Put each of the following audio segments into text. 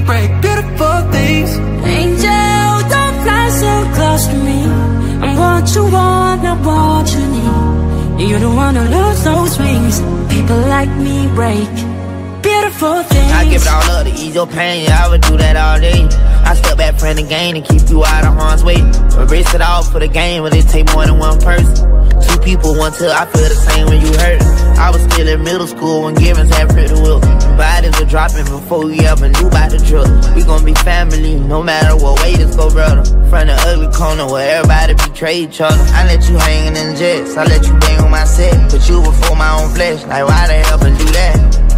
break beautiful things. Angel, don't fly so close to me. I'm what you want, not what you need. You don't wanna lose those wings. People like me break beautiful things. I give it all up to ease your pain, yeah, I would do that all day. I step back from the game and keep you out of harm's way. Erase it all for the game, but it take more than one person. Two people, one till I feel the same when you hurt. I was still in middle school when Givens had pretty will. Bodies were dropping before we ever knew about the drill. We gon' be family, no matter what way this go, brother. From the ugly corner where everybody betray each other. I let you hangin' in jets, I let you bang on my set. Put you before my own flesh, like why the hell and do that?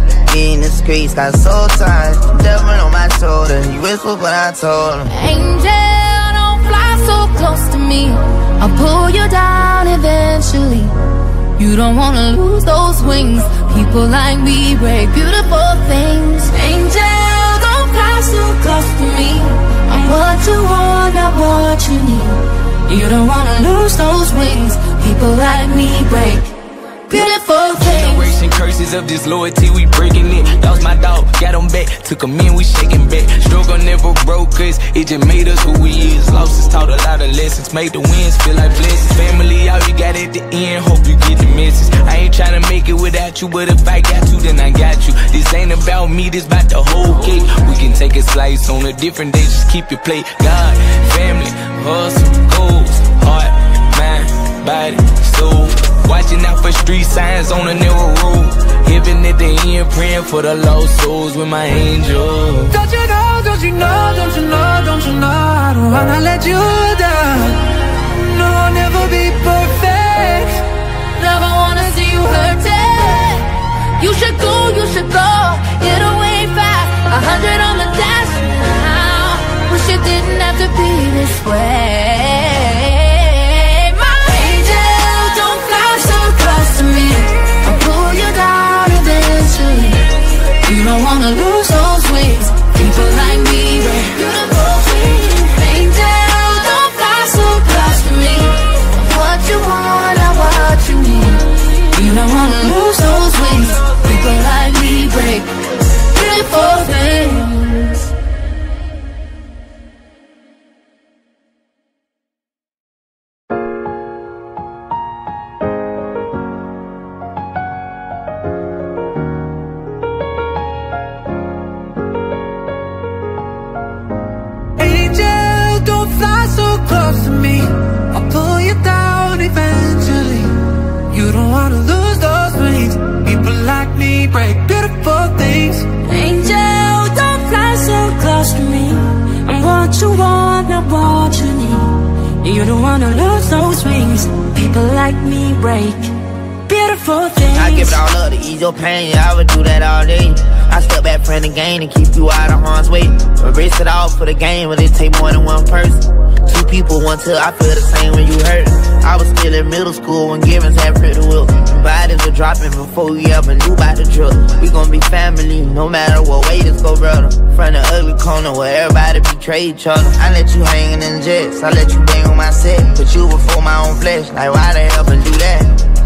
In the streets, got so tired, devil on my shoulder. You whisper, but I told him, Angel, don't fly so close to me. I'll pull you down eventually. You don't wanna lose those wings. People like me break beautiful things. Angel, don't fly so close to me. I'm what you want, not what you need. You don't wanna lose those wings. People like me break beautiful things. Generation curses of disloyalty, we breaking it. Lost my dog, got him back, took him in, we shaking back. Struggle never broke us, it just made us who we is. Losses taught a lot of lessons, made the wins feel like blessings. Family, all you got at the end, hope you get the message. I ain't tryna make it without you, but if I got you, then I got you. This ain't about me, this about the whole cake. We can take a slice on a different day, just keep your plate. God, family, hustle, goals, heart, mind, body, soul. Watching out for street signs on a narrow road. Heaven at the end, praying for the lost souls with my angel. Don't you know, don't you know, don't you know, don't you know, I don't wanna let you down. No, I'll never be perfect. Never wanna see you hurting. You should go, you should go. Get away fast, 100 on the dash now. Wish it didn't have to be this way. To me, I'll pull you down eventually. You don't wanna lose those wings. People like me, break beautiful things. Angel, don't fly so close to me. I'm what you want, not what you need. You don't wanna lose those wings. People like me break beautiful things. Break beautiful things. Angel, don't fly so close to me. I'm what you want, not what you need. You don't wanna lose those wings. People like me break beautiful things. I give it all up to ease your pain, yeah, I would do that all day. I step back from the game and keep you out of harm's way. Erase it all for the game, but it take more than one person. Two people, one till I feel the same when you hurt. I was still in middle school when Givens had pretty will. Bodies were dropping before we ever knew about the drill. We gon' be family, no matter what way this go, brother. From the ugly corner where everybody betray each other. I let you hangin' in jets, I let you bang on my set. Put you before my own flesh, like why the hell and do that?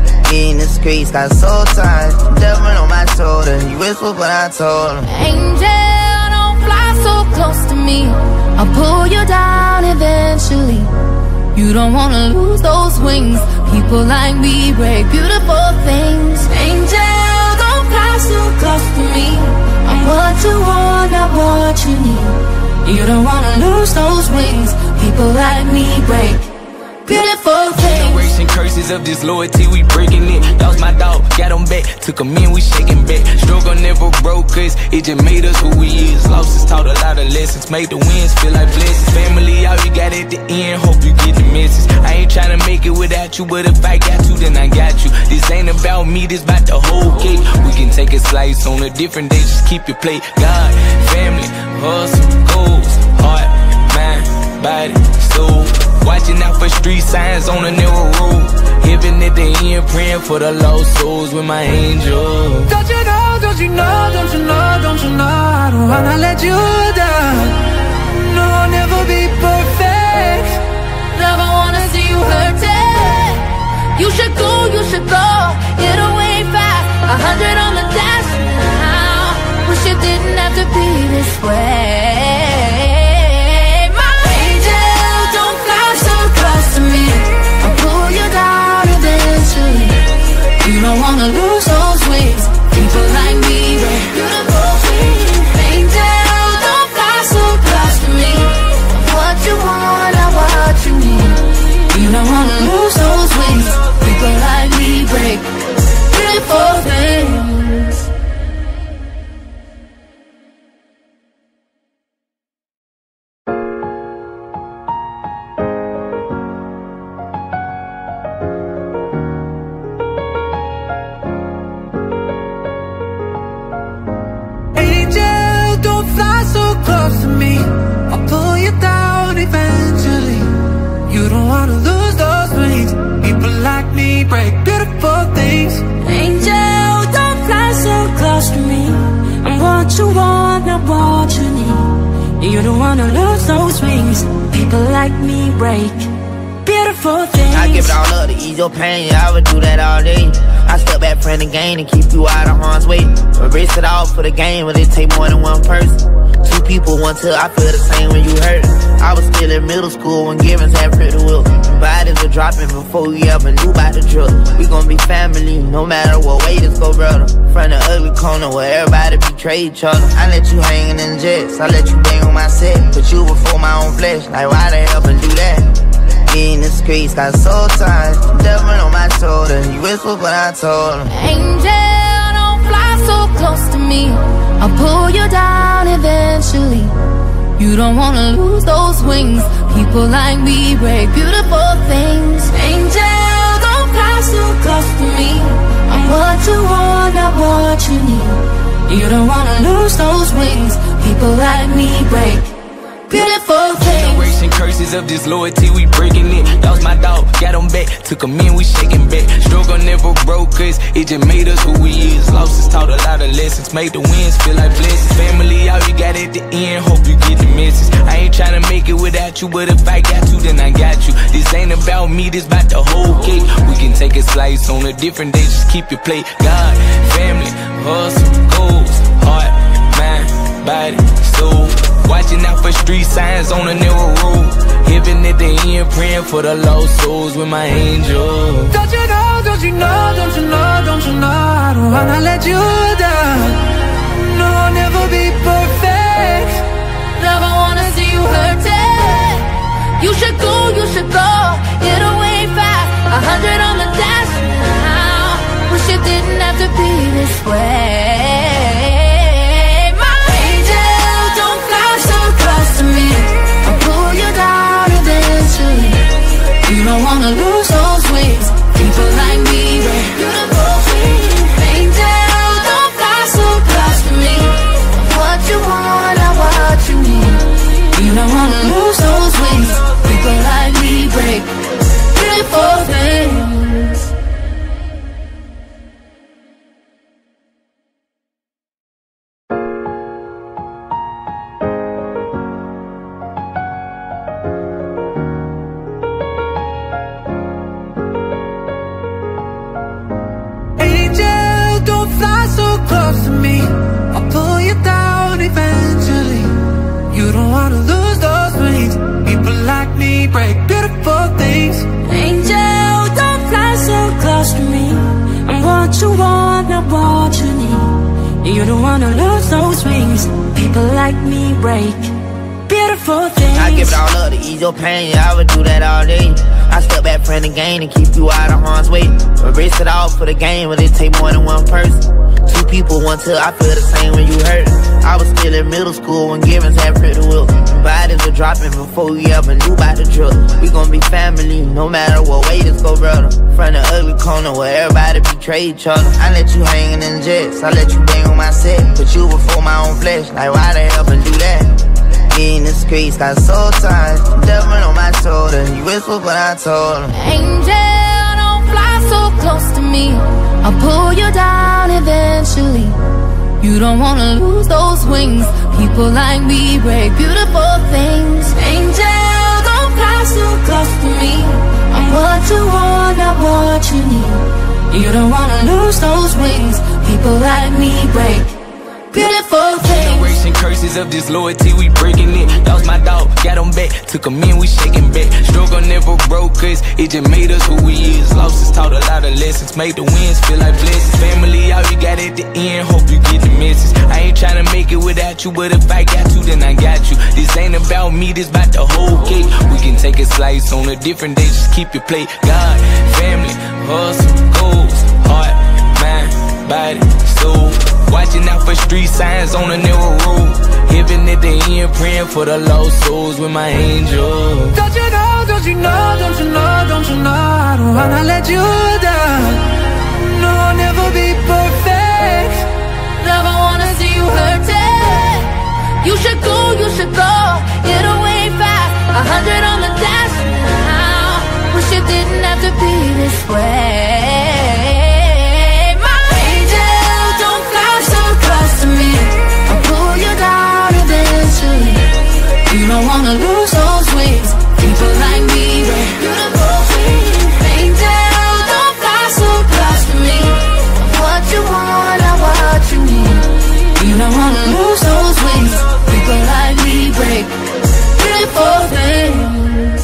In the streets, got so tired, devil on my shoulder. You whisper, but I told him, Angel, don't fly so close to me. I'll pull you down eventually. You don't wanna lose those wings. People like me break beautiful things. Angel, don't fly so close to me. I'm what you want, not what you need. You don't wanna lose those wings. People like me break beautiful things. Generation curses of disloyalty, we breaking it. Lost my dog, got him back, took him in, we shaking back. Struggle never broke us, it just made us who we is. Losses taught a lot of lessons, made the wins feel like blessings. Family, all you got at the end, hope you get the message. I ain't tryna make it without you, but if I got you, then I got you. This ain't about me, this about the whole cake. We can take a slice on a different day, just keep your plate. God, family, hustle, goals, heart, mind, body, soul. Watching out for street signs on a narrow road. Heaven at the end, praying for the lost souls with my angel. Don't you know, don't you know, don't you know, don't you know, I don't wanna let you down. No, I'll never be perfect. Never wanna see you hurting. You should go, you should go. Get away fast, 100 on the dash now. Wish it didn't have to be this way. wanna lose those wings. People like me break beautiful things. Angel, don't fly so close to me. What you want, not what you need. You don't wanna lose those wings. People like me break beautiful things. Close to me, I'll pull you down eventually. You don't wanna lose those wings. People like me break beautiful things. Angel, don't fly so close to me. I'm what you want, not what you need. You don't wanna lose those wings. People like me break beautiful things. I give it all up to ease your pain, yeah, I would do that all day. I step back from the game and keep you out of harm's way. Erase it all for the game, but it take more than one person. Two people, one till I feel the same when you hurt. I was still in middle school when Givens had pretty will. Bodies were dropping before we ever knew about the drill. We gon' be family, no matter what way this go, brother. From the ugly corner where everybody betray each other. I let you hangin' in jets, I let you bang on my set. Put you before my own flesh, like why the hell and do that? Me in the streets got so tired, devil on my shoulder. You whisper but I told him, Angel, don't fly so close to me. I'll pull you down eventually. You don't wanna lose those wings. People like me break beautiful things. Angel, don't fly so close to me. I'm what you want, not what you need. You don't wanna lose those wings. People like me break beautiful things. Generation curses of disloyalty, we breaking it. Lost my dog, got him back. Took him in, we shaking back. Struggle never broke us, it just made us who we is. Losses taught a lot of lessons, made the wins feel like blessings. Family, all you got at the end, hope you get the message. I ain't tryna make it without you, but if I got you, then I got you. This ain't about me, this about the whole cake. We can take a slice on a different day, just keep your plate. God, family, hustle, goals, heart, mind, body, soul. Watching out for street signs on a narrow road. Heaven at the end, praying for the lost souls with my angel. Don't you know, don't you know, don't you know, don't you know, I don't wanna let you down. No, I'll never be perfect. Never wanna see you hurting. You should go, get away fast. 100 on the dash now. Wish it didn't have to be this way. I'll pull you down eventually. You don't wanna lose those wings. People like me break beautiful things. Angel, don't fly so close to me. What you want, not what you need. You don't wanna lose those wings. People like me break beautiful things. Close to me, I'll pull you down eventually. You don't wanna lose those wings. People like me break beautiful things. Angel, don't fly so close to me. I'm what you want, not what you need. You don't wanna lose those wings. People like me break beautiful things. I give it all up to ease your pain, yeah, I would do that all day. I step back from the game and keep you out of harm's way. Erase it all for the game, but it take more than one person. Two people, one till I feel the same when you hurt. I was still in middle school when Givens had pretty will. Bodies were dropping before we ever knew about the drill. We gon' be family, no matter what way this go, brother. From the ugly corner where everybody betray each other. I let you hangin' in jets, I let you bang on my set. Put you before my own flesh, like why the hell and do that? Me in the streets got so tired, devil on my shoulder. You whisper but I told him, Angel, don't fly so close to me. I'll pull you down eventually. You don't wanna lose those wings. People like me break beautiful things. Angel, don't fly so close to me. I'm what you want, not what you need. You don't wanna lose those wings. People like me break beautiful things. Generation curses of disloyalty, we breaking it. Lost my dog, got him back, took him in, we shaking back. Struggle never broke us, it just made us who we is. Losses taught a lot of lessons, made the wins feel like blessings. Family, all you got at the end, hope you get the message. I ain't tryna make it without you, but if I got you, then I got you. This ain't about me, this about the whole cake. We can take a slice on a different day, just keep your plate. God, family, hustle, goals, heart, mind, body, soul. Watching out for street signs on a narrow road. Heaven at the end, praying for the lost souls with my angel. Don't you know, don't you know, don't you know, don't you know, I don't wanna let you down. No, I'll never be perfect. Never wanna see you hurting. You should go, get away fast. 100 on the dash now. Wish it didn't have to be this way. My angel, don't fly so close to me. I'll pull you down eventually. You don't wanna lose those wings. People like me, right? Beautiful things. Angel, don't fly so close to me. What you want, not what you need. You don't wanna lose those wings. People like me break beautiful things.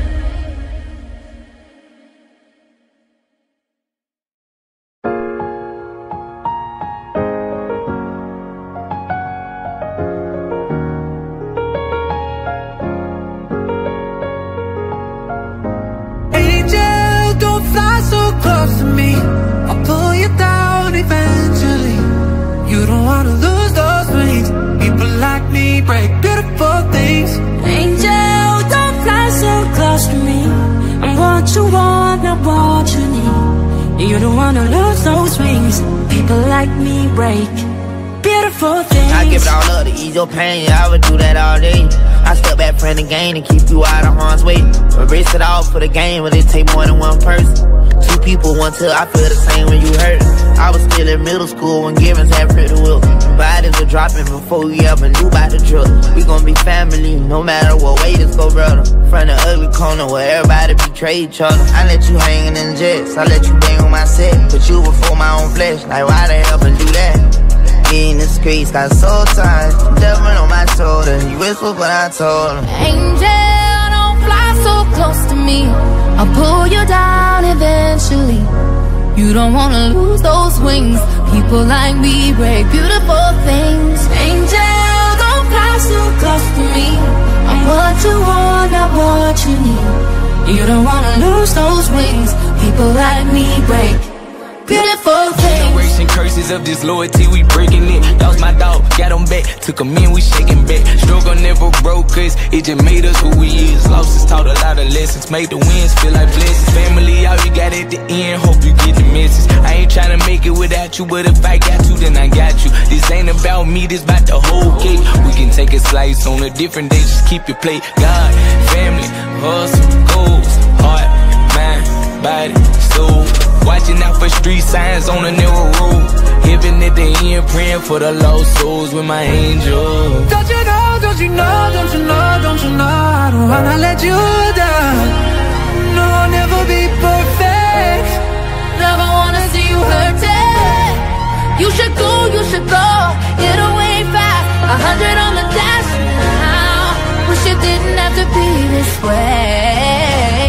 Angel, don't fly so close to me. I'll pull you down eventually. You don't wanna lose those wings. People like me break beautiful things. Angel, don't fly so close to me. I'm what you want, not what you need. You don't wanna lose those wings. People like me break beautiful things. I give it all up to ease your pain, yeah, I would do that all day. I step back from the game and keep you out of harm's way. Erase it all for the game, but it take more than one person. Two people, one till I feel the same when you hurt. I was still in middle school when Givens had pretty will. Bodies were dropping before we ever knew about the drill. We gon' be family, no matter what way this go, brother. From the ugly corner where everybody betray each other. I let you hangin' in jets, I let you bang on my set. Put you before my own flesh, like why the hell and do that? Me in the streets got so tired, devil on my shoulder. You whisper but I told him. Angel, don't fly so close to me. I'll pull you down eventually. You don't wanna lose those wings. People like me break beautiful things. Angel, don't fly so close to me. I'm what you want, not what you need. You don't wanna lose those wings. People like me break beautiful things. Generation curses of disloyalty, we breaking it. Lost my dog, got him back, took him in, we shaking back. Struggle never broke us, it just made us who we is. Losses taught a lot of lessons, made the wins feel like blessings. Family, all you got at the end, hope you get the message. I ain't tryna make it without you, but if I got you, then I got you. This ain't about me, this about the whole cake. We can take a slice on a different day, just keep your plate. God, family, hustle, goals, heart, mind, body, soul. Watching out for street signs on a narrow road. Heaven at the end, praying for the lost souls with my angel. Don't you know, don't you know, don't you know, don't you know, I don't wanna let you down. No, I'll never be perfect. Never wanna see you hurting. You should go, get away fast. 100 on the dash now. Wish it didn't have to be this way.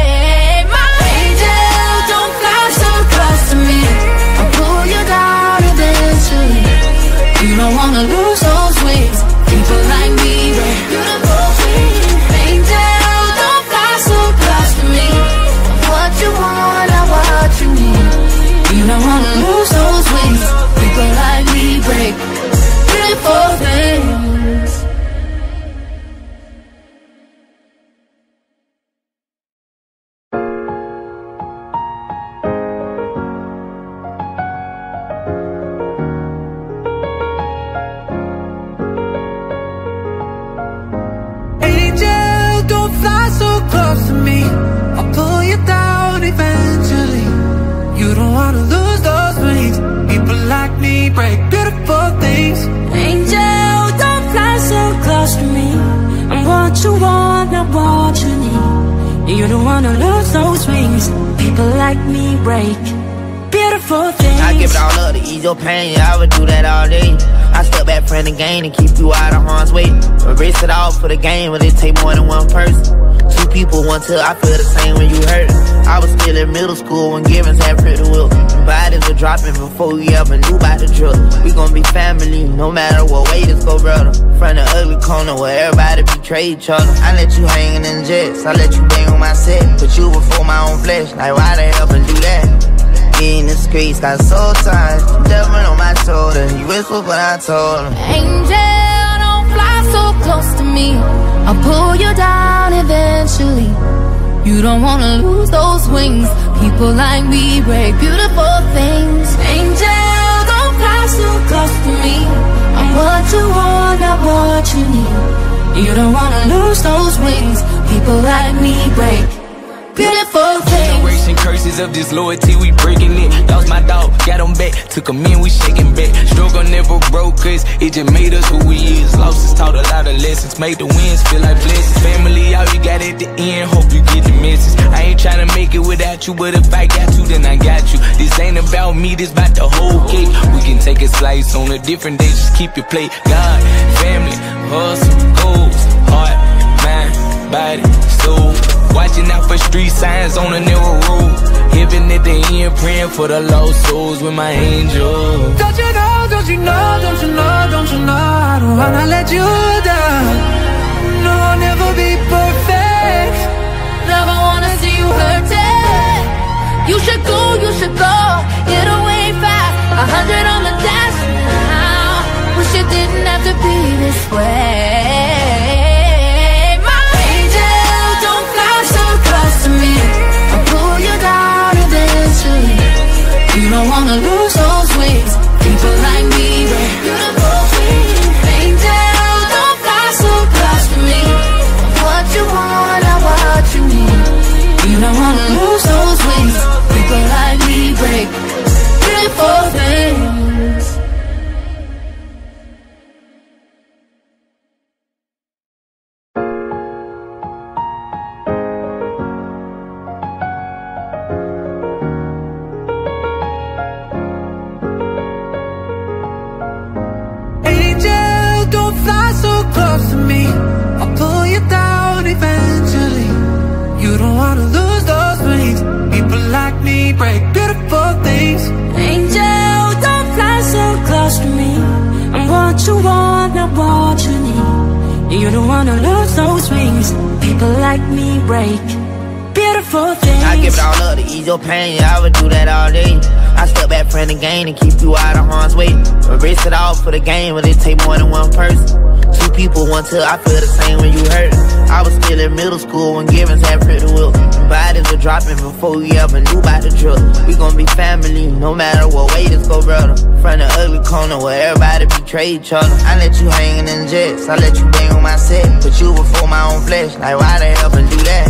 My angel, don't fly so close to me. I'll pull you down eventually. You don't wanna lose those wings. People like me, right? Beautiful things. Angel, don't fly so close to me. What you want, not what you need. You don't wanna lose those wings. People like me break beautiful things. Angel, don't fly so close to me. I'll pull you down eventually. You don't wanna lose those wings. People like me break beautiful things. Angel, don't fly so close to me. I'm what you want, not what you need. You don't wanna lose those wings. People like me break beautiful things. I give it all up to ease your pain, yeah, I would do that all day. I step back from the game and keep you out of harm's way. Erase it all for the game, but it take more than one person. Two people, one till I feel the same when you hurt. I was still in middle school when Givens had Pretty Will. Bodies were dropping before we ever knew about the drill. We gon' be family, no matter what way this go, brother. From the ugly corner where everybody betray each other. I let you hangin' in jets, I let you bang on my set. Put you before my own flesh, like why the hell and do that? In the streets, got soul ties, devil on my shoulder. You whisper, but I told him, Angel, don't fly so close to me. I'll pull you down eventually. You don't wanna lose those wings. People like me break beautiful things. Angel, don't fly so close to me. I'm what you want, not what you need. You don't wanna lose those wings. People like me break beautiful things. Generation curses of disloyalty, we breaking it. Lost my dog, got him back, took him in, we shaking back. Struggle never broke us, it just made us who we is. Losses taught a lot of lessons, made the wins feel like blessings. Family, all you got at the end, hope you get the message. I ain't tryna make it without you, but if I got you, then I got you. This ain't about me, this about the whole cake. We can take a slice on a different day, just keep your plate. God, family, hustle, goals, heart, mind, body, soul. Watching out for street signs on a narrow road. Heaven at the end, praying for the lost souls with my angel. Don't you know, don't you know, don't you know, don't you know, I don't wanna let you down. No, I'll never be perfect. Never wanna see you hurting. You should go, get away fast. 100 on the dash now. Wish it didn't have to be this way. My angel, don't fly so close to me. I'll pull you down eventually. You don't wanna lose those wings. People like me, we're beautiful things. Angel, don't fly so close to me. What you want, not what you need. You don't wanna lose those wings. People like me break beautiful things. Angel, don't fly so close to me. I'll pull you down eventually. You don't wanna lose those wings. People like me break beautiful things. Angel, don't fly so close to me. I'm what you want, not what you need. You don't wanna lose those wings. People like me break beautiful things. I give it all up to ease your pain, yeah, I would do that all day. I step back from the game and keep you out of harm's way. Erase it all for the game, but it take more than one person. Two people, one till I feel the same when you hurt. I was still in middle school when Givens had Pretty Will. Bodies were dropping before we ever knew about the drill. We gon' be family, no matter what way this go, brother. From the ugly corner where everybody betray each other. I let you hangin' in jets, I let you bang on my set. Put you before my own flesh, like why the hell and do that?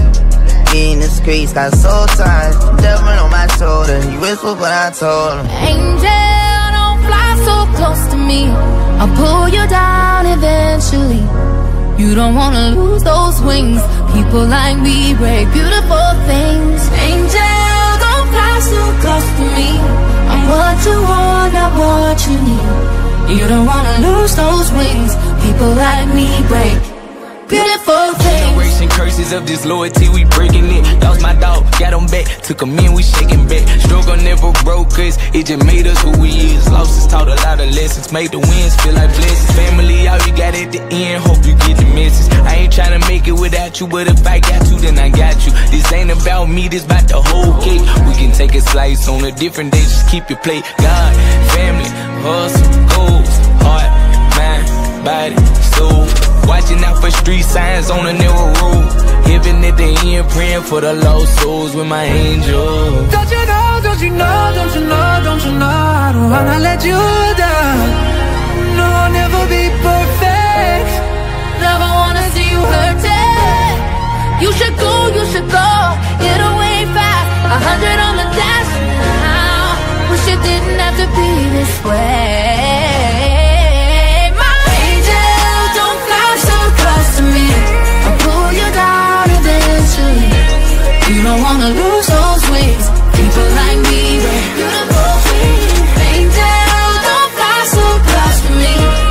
In the streets, got soul ties, devil on my shoulder. You whisper, but I told him, Angel, don't fly so close to me. I'll pull you down eventually. You don't wanna lose those wings. People like me break beautiful things. Angel, don't fly so close to me. I'm what you want, not what you need. You don't wanna lose those wings. People like me break beautiful things. Generation curses of disloyalty, we breaking it. Lost my dog, got him back, took him in, we shaking back. Struggle never broke us, it just made us who we is. Losses taught a lot of lessons, made the wins feel like blessings. Family, all you got at the end, hope you get the message. I ain't tryna make it without you, but if I got you, then I got you. This ain't about me, this about the whole cake. We can take a slice on a different day, just keep your plate. God, family, hustle, goals, heart, mind, body, soul. Watching out for street signs on a narrow road. Heaven at the end, praying for the lost souls with my angel. Don't you know, don't you know, don't you know, don't you know, I don't wanna let you down. No, I'll never be perfect. Never wanna see you hurting. You should go, get away fast. 100 on the dash now. Wish it didn't have to be this way. My angel, don't fly so close to me. I'll pull you down eventually. You don't wanna lose those wings. People like me, we're beautiful things. Angel, don't fly so close to me.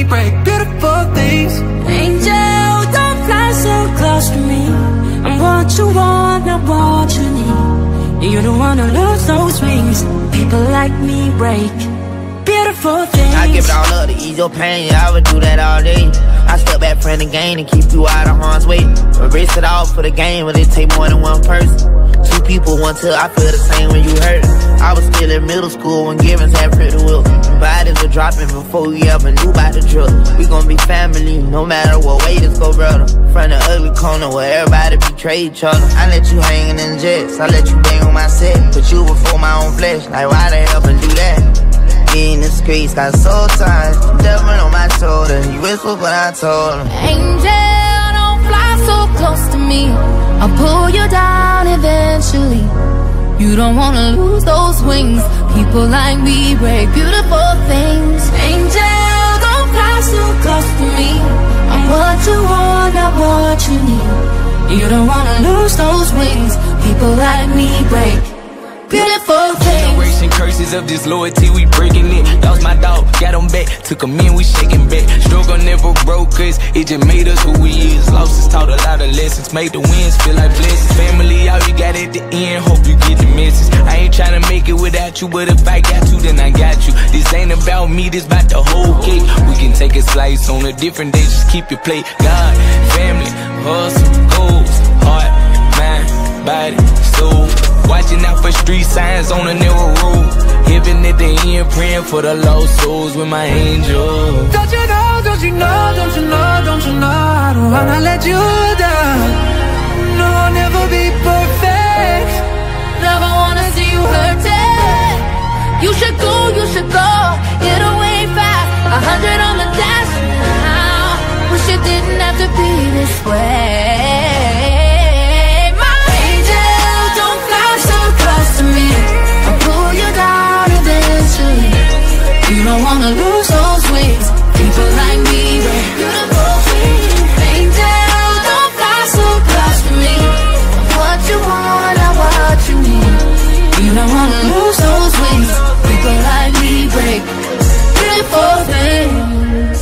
me break beautiful things. Angel, don't fly so close to me. I'm what you want, not what you need. You don't wanna lose those wings. People like me break beautiful things. I give it all up to ease your pain, yeah, I would do that all day. I step back from the game and keep you out of harm's way. Erase it all for the game, but it take more than one person. Two people, one till I feel the same when you hurt. I was still in middle school when Givens had pretty will. Bodies were dropping before we ever knew about the drill. We gon' be family, no matter what way this go, brother. From the ugly corner where everybody betray each other. I let you hangin' in jets, I let you bang on my set. Put you before my own flesh, like why the hell and do that? In the streets, got soul ties, devil on my shoulder. You whisper, but I told him, Angel, don't fly so close to me. I'll pull you down eventually. You don't wanna lose those wings. People like me break beautiful things. Angel, don't fly so close to me. I'm what you want, not what you need. You don't wanna lose those wings. People like me break beautiful things. Generation curses of disloyalty, we breaking it. Lost my dog, got him back, took him in, we shaking back. Struggle never broke us, it just made us who we is. Losses taught a lot of lessons, made the wins feel like blessings. Family, all you got at the end, hope you get the message. I ain't tryna make it without you, but if I got you, then I got you. This ain't about me, this about the whole cake. We can take a slice on a different day, just keep your plate. God, family, hustle, goals, heart, mind, body, soul. Watching out for street signs on a narrow road. Heaven at the end, praying for the lost souls with my angel. Don't you know, don't you know, don't you know, don't you know, I don't wanna let you down. No, I'll never be perfect. Never wanna see you hurting. You should go, get away fast. 100 on the dash now. Wish it didn't have to be this way. My angel, don't fly so close to me. I'll pull you down eventually. You don't wanna lose those wings. People like me, they're beautiful things. Angel, don't fly so close to me. I'm what you want, not what you need. You don't wanna lose those wings. People like me break beautiful things.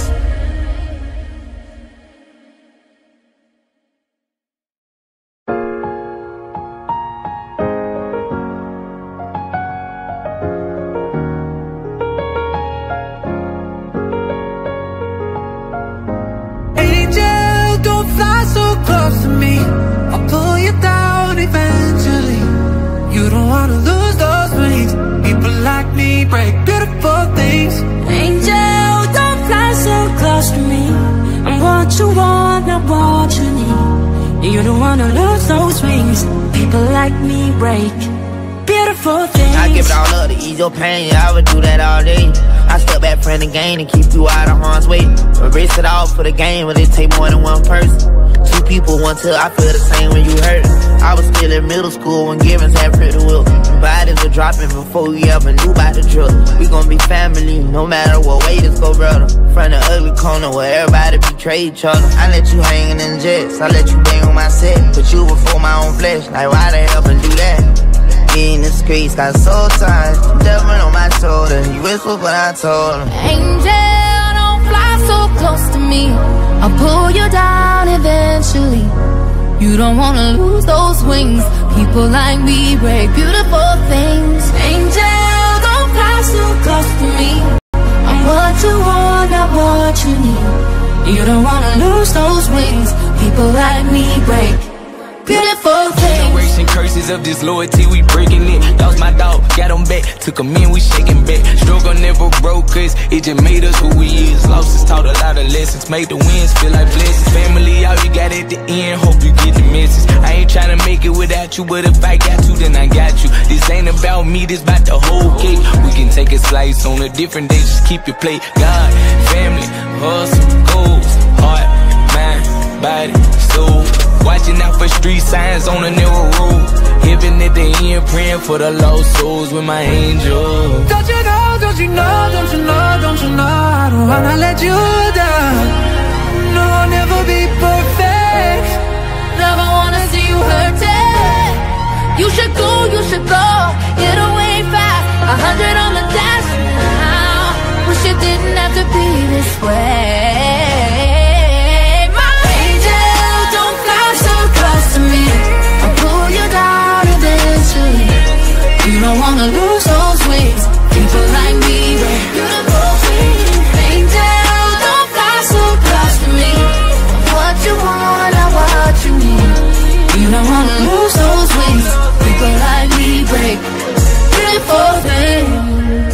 Angel, don't fly so close to me. I'll pull you down eventually. You don't wanna lose those wings. People like me break beautiful things. Angel, don't fly so close to me. I'm what you want, not what you need. You don't wanna lose those wings. People like me break beautiful things. I give it all up to ease your pain, yeah, I would do that all day. I step back from the game and keep you out of harm's way. Erase it all for the game, but it take more than one person. Two people, one till I feel the same when you hurt. I was still in middle school when Givens had pretty will. Bodies were dropping before we ever knew about the drill. We gon' be family, no matter what way this go, brother. From the ugly corner where everybody betray each other. I let you hangin' in jets, I let you bang on my set. Put you before my own flesh, like why the hell and do that? In the streets, got soul ties, devil on my shoulder. You whisper, but I told him, Angel, don't fly so close to me. I'll pull you down eventually. You don't wanna lose those wings. People like me break beautiful things. Angel, don't fly so close to me. I'm what you want, not what you need. You don't wanna lose those wings. People like me break beautiful things. Generation curses of disloyalty, we breaking it. Lost my dog, got him back, took him in, we shaking back. Struggle never broke us, it just made us who we is. Losses taught a lot of lessons, made the wins feel like blessings. Family, all you got at the end, hope you get the message. I ain't tryna make it without you, but if I got you, then I got you. This ain't about me, this about the whole cake. We can take a slice on a different day, just keep your plate. God, family, hustle, goals, heart, mind, body, soul. Watching out for street signs on a narrow road. Heaven at the end, praying for the lost souls with my angel. Don't you know, don't you know, don't you know, don't you know, I don't wanna let you down. No, I'll never be perfect. Never wanna see you hurting. You should go, get away fast. 100 on the dash now. Wish it didn't have to be this way. My angel, don't fly so close to me. I'll pull you down eventually. You don't wanna lose those wings. People like me, we're beautiful things. Angel, don't fly so close to me. What you want, not what you need. You don't wanna lose those wings. People like me break beautiful things.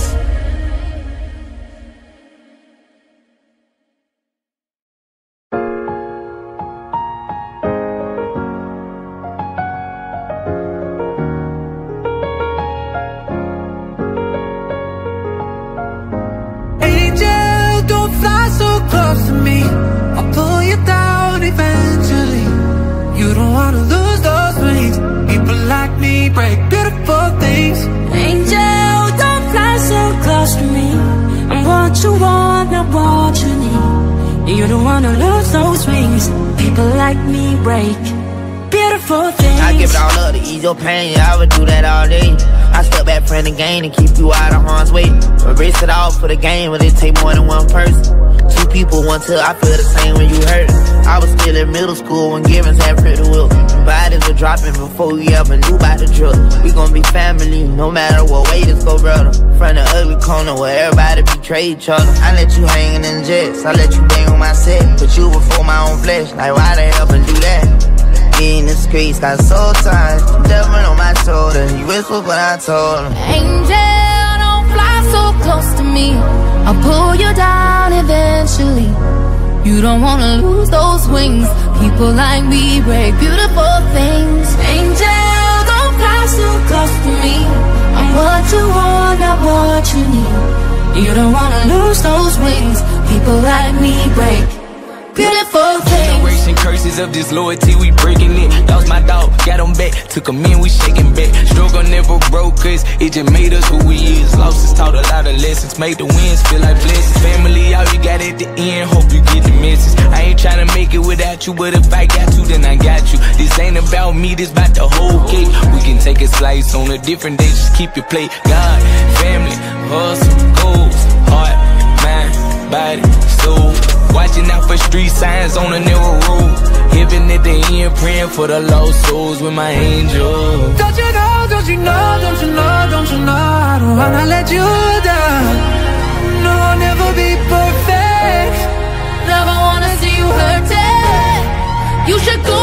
You don't wanna lose those wings. People like me break beautiful things. Angel, don't fly so close to me. I'm what you want, not what you need. You don't wanna lose those wings. People like me break beautiful things. I give it all up to ease your pain, yeah, I would do that all day. I step back from the game and keep you out of harm's way. Erase it all for the game, but it take more than one person. Two people, one till I feel the same when you hurt. I was still in middle school when Givens had Pretty Will. Bodies were dropping before we ever knew about the drill. We gon' be family, no matter what way this go, brother. From the ugly corner where everybody betray each other. I let you hangin' in jets, I let you bang on my set. Put you before my own flesh, like why the hell and do that? Me in the streets got so tired, devil on my shoulder. You whisper but I told him, Angel, don't fly so close to me. I'll pull you down eventually. You don't wanna lose those wings. People like me break beautiful things. Angel, don't fly so close to me. I'm what you want, not what you need. You don't wanna lose those wings. People like me break beautiful things. Generation curses of disloyalty, we breaking it. Lost my dog, got him back, took him in, we shaking back. Struggle never broke us, it just made us who we is. Losses taught a lot of lessons, made the wins feel like blessings. Family, all you got at the end, hope you get the message. I ain't tryna make it without you, but if I got you, then I got you. This ain't about me, this about the whole cake. We can take a slice on a different day, just keep your plate. God, family, hustle, goals, heart, mind, body, soul. Watching out for street signs on a narrow road. Heaven at the end, praying for the lost souls with my angel. Don't you know, don't you know, don't you know, don't you know, I don't wanna let you down. No, I'll never be perfect. Never wanna see you hurting. You should go,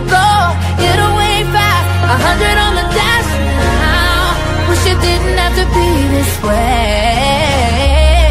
get away fast. 100 on the dash now. Wish it didn't have to be this way.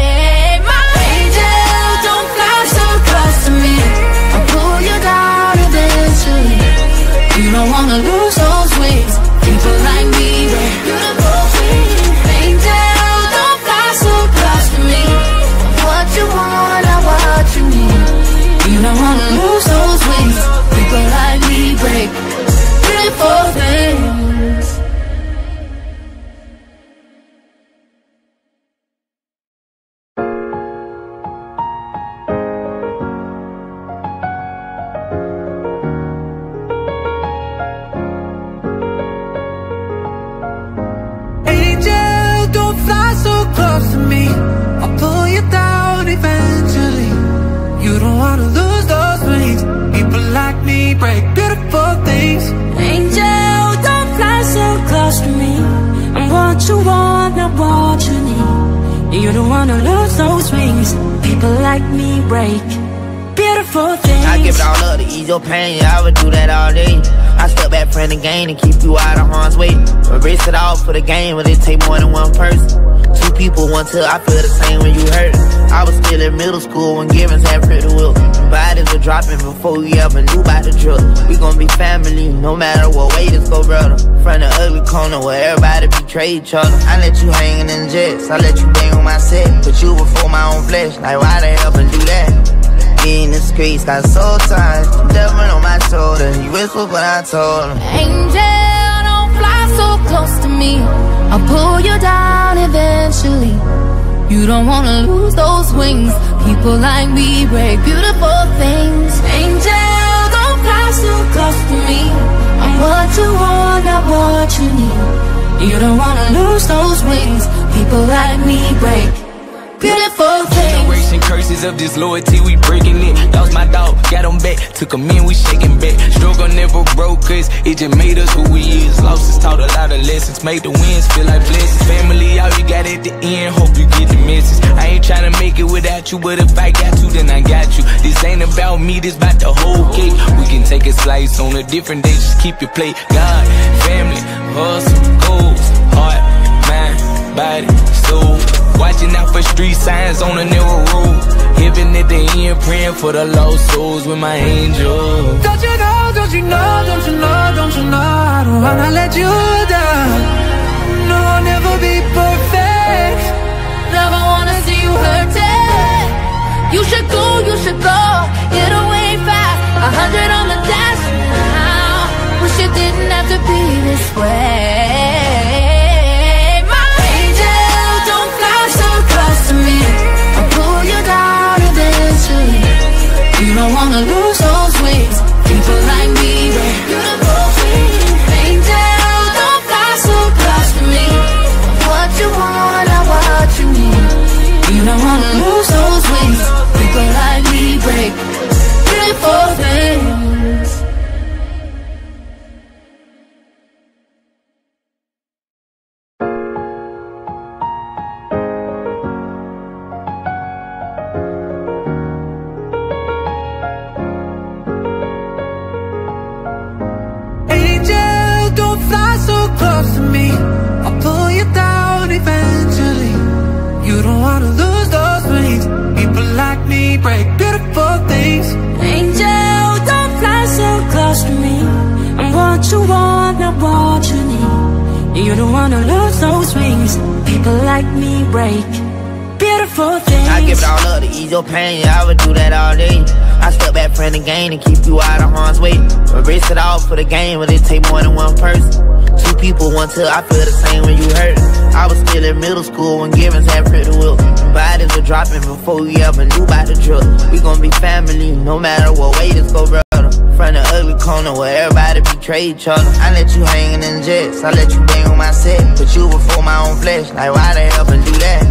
My angel, don't fly so close to me. I'll pull you down eventually. You don't wanna lose those wings. People like me, we're beautiful things. Angel, don't fly so close to me. What you want, not what you need. You don't wanna lose those wings. People like me break beautiful things. Break beautiful things. Angel, don't fly so close to me. I'm what you want, not what you need. You don't wanna lose those wings. People like me break beautiful things. I give it all up to ease your pain, yeah, I would do that all day. I step back from the game and keep you out of harm's way. Erase it all for the game, but it take more than one person. Two people, one till I feel the same when you hurt. I was still in middle school when Givens had Pretty Will. Bodies were dropping before we ever knew about the drill. We gon' be family, no matter what way this go, brother. From the ugly corner where everybody betray each other. I let you hangin' in jets, I let you bang on my set. Put you before my own flesh, like why the hell and do that? Me in the streets got so tired, devil on my shoulder. You whisper but I told him, Angel, don't fly so close to me. I'll pull you down eventually. You don't wanna lose those wings. People like me break beautiful things. Angel, don't fly so close to me. I'm what you want, not what you need. You don't wanna lose those wings. People like me break beautiful things. Generation curses of disloyalty, we breaking it. Lost my dog, got him back, took him in, we shaking back. Struggle never broke us, it just made us who we is. Losses taught a lot of lessons, made the wins feel like blessings. Family, all you got at the end, hope you get the message. I ain't tryna make it without you, but if I got to, then I got you. This ain't about me, this about the whole cake. We can take a slice on a different day, just keep your plate. God, family, hustle, goals, heart, mind, body, soul. Watching out for street signs on a narrow road. Heaven at the end, praying for the lost souls with my angel. Don't you know, don't you know, don't you know, don't you know, I don't wanna let you down. No, I'll never be perfect. Never wanna see you hurting. You should go, get away fast. 100 on the dash now. Wish it didn't have to be this way. My angel, don't fly so close to me. I'll pull you down eventually. You don't wanna lose those wings. People like me, they're beautiful things. Angel, don't fly so close to me. What you want, not what you need. You don't wanna lose those wings. People like me break beautiful things. Angel, don't fly so close to me. I'll pull you down eventually. You don't wanna lose those wings. People like me break beautiful things. Angel, don't fly so close to me. I'm what you want, not what you need. You don't wanna lose those wings. People like me break beautiful things. I give it all up to ease your pain, I would do that all day. I step back from the game and keep you out of harm's way. Erase it all for the game, but it take more than one person. Two people, one till I feel the same when you hurt. I was still in middle school when Givens had pretty will. Bodies were dropping before we ever knew about the drill. We gon' be family, no matter what way this go, brother. From the ugly corner where everybody betray each other. I let you hangin' in jets, I let you bang on my set. Put you before my own flesh, like why the hell and do that?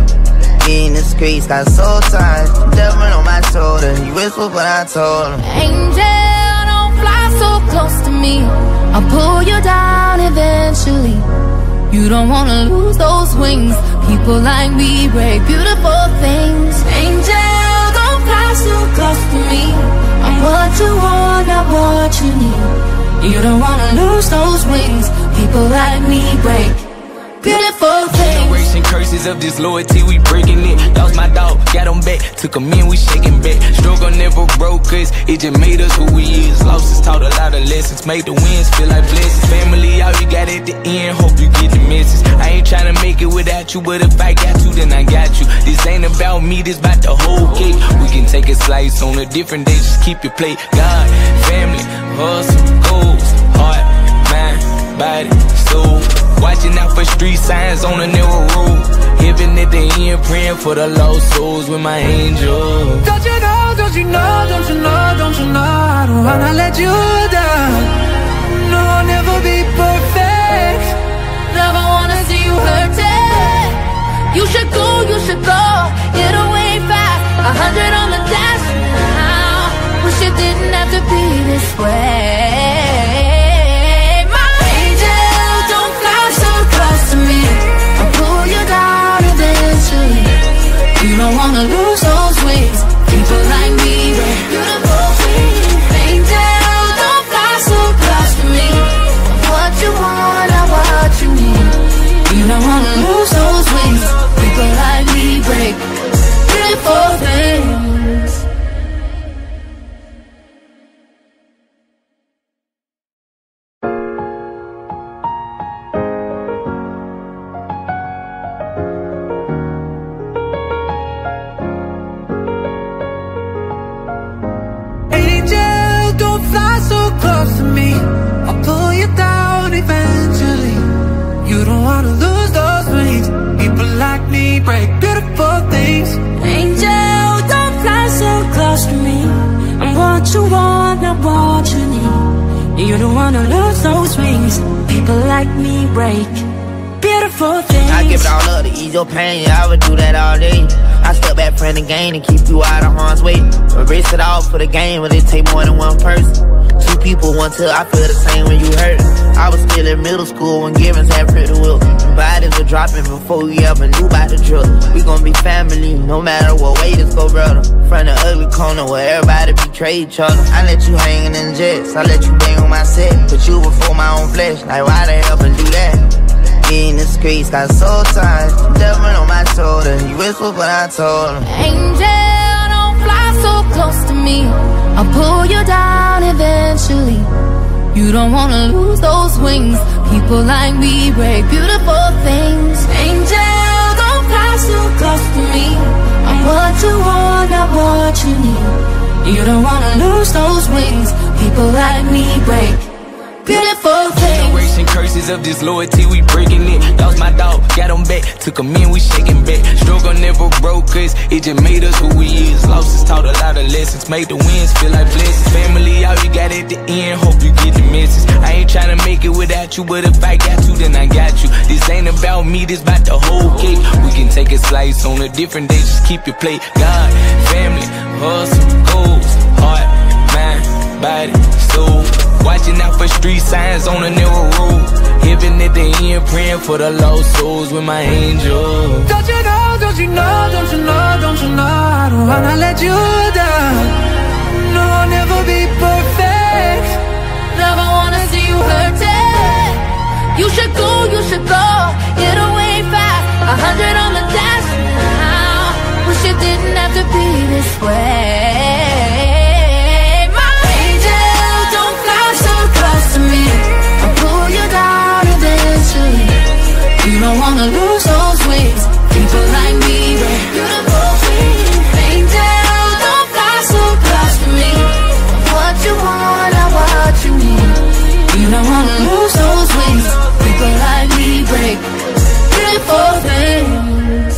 In the streets, got so tired, devil on my shoulder. You whisper, but I told him. Angel, don't fly so close to me. I'll pull you down eventually. You don't wanna lose those wings. People like me break beautiful things. Angel, don't fly so close to me. I'm what you want, not what you need. You don't wanna lose those wings. People like me break beautiful things. Generation curses of disloyalty, we breaking it. Lost my dog, got him back, took him in, we shaking back. Struggle never broke us, it just made us who we is. Losses taught a lot of lessons, made the wins feel like blessings. Family, all you got at the end, hope you get the message. I ain't tryna make it without you, but if I got to, then I got you. This ain't about me, this about the whole cake. We can take a slice on a different day, just keep your plate. God, family, hustle, goals, heart, mind, body, soul. Watching out for street signs on a narrow road. Heaven at the end, praying for the lost souls with my angel. Don't you know, don't you know, don't you know, don't you know, I don't wanna let you down. No, I'll never be perfect. Never wanna see you hurting. You should go, get away fast. 100 on the dash now. Wish it didn't have to be this way. My angel, don't fly so close to me. I'll pull you down eventually. You don't wanna lose those wings. People like me, they're beautiful things. Angel, don't fly so close to me. What you want, not what you need. You don't wanna lose those wings. People like me break beautiful things. Angel, don't fly so close to me. I'll pull you down eventually. You don't wanna lose those wings. People like me break beautiful things. Angel, don't fly so close to me. I'm what you want, not what you need. You don't wanna lose those wings. People like me break beautiful things. I give it all up to ease your pain, I would do that all day. I step back from the game and keep you out of harm's way. Erase it all for the game, but it take more than one person. Two people, one till I feel the same when you hurt. I was still in middle school when Givens had pretty will. Bodies were dropping before we ever knew about the drill. We gon' be family, no matter what way this go, brother. From the ugly corner where everybody betray each other. I let you hangin' in jets, I let you bang on my set. Put you before my own flesh, like why the hell and do that? Me in the streets got so tired, devil on my shoulder. You whisper but I told him, angel, don't fly so close to me. I'll pull you down eventually. You don't wanna lose those wings. People like me break beautiful things. Angel, don't fly so close to me. I'm what you want, not what you need. You don't wanna lose those wings. People like me break beautiful things. Generation curses of disloyalty, we breaking it. Lost my dog, got him back. Took him in, we shaking back. Struggle never broke us, it just made us who we is. Losses taught a lot of lessons, made the wins feel like blessings. Family, all you got at the end, hope you get the message. I ain't tryna make it without you, but if I got you, then I got you. This ain't about me, this about the whole cake. We can take a slice on a different day, just keep your plate. God, family, hustle, goals, heart, mind, body, soul. Watching out for street signs on a narrow road. Heaven at the end, praying for the lost souls with my angel. Don't you know, don't you know, don't you know, don't you know I don't wanna let you down. No, I'll never be perfect. Never wanna see you hurting. You should go, get away fast. 100 on the dash now. Wish it didn't have to be this way. My angel, don't fly so close to me. I'll pull you down eventually. You don't wanna lose those wings. People like me, they're beautiful things. Angel, don't fly so close to me. What you want, not what you need. You don't wanna lose those wings. People like me break beautiful things.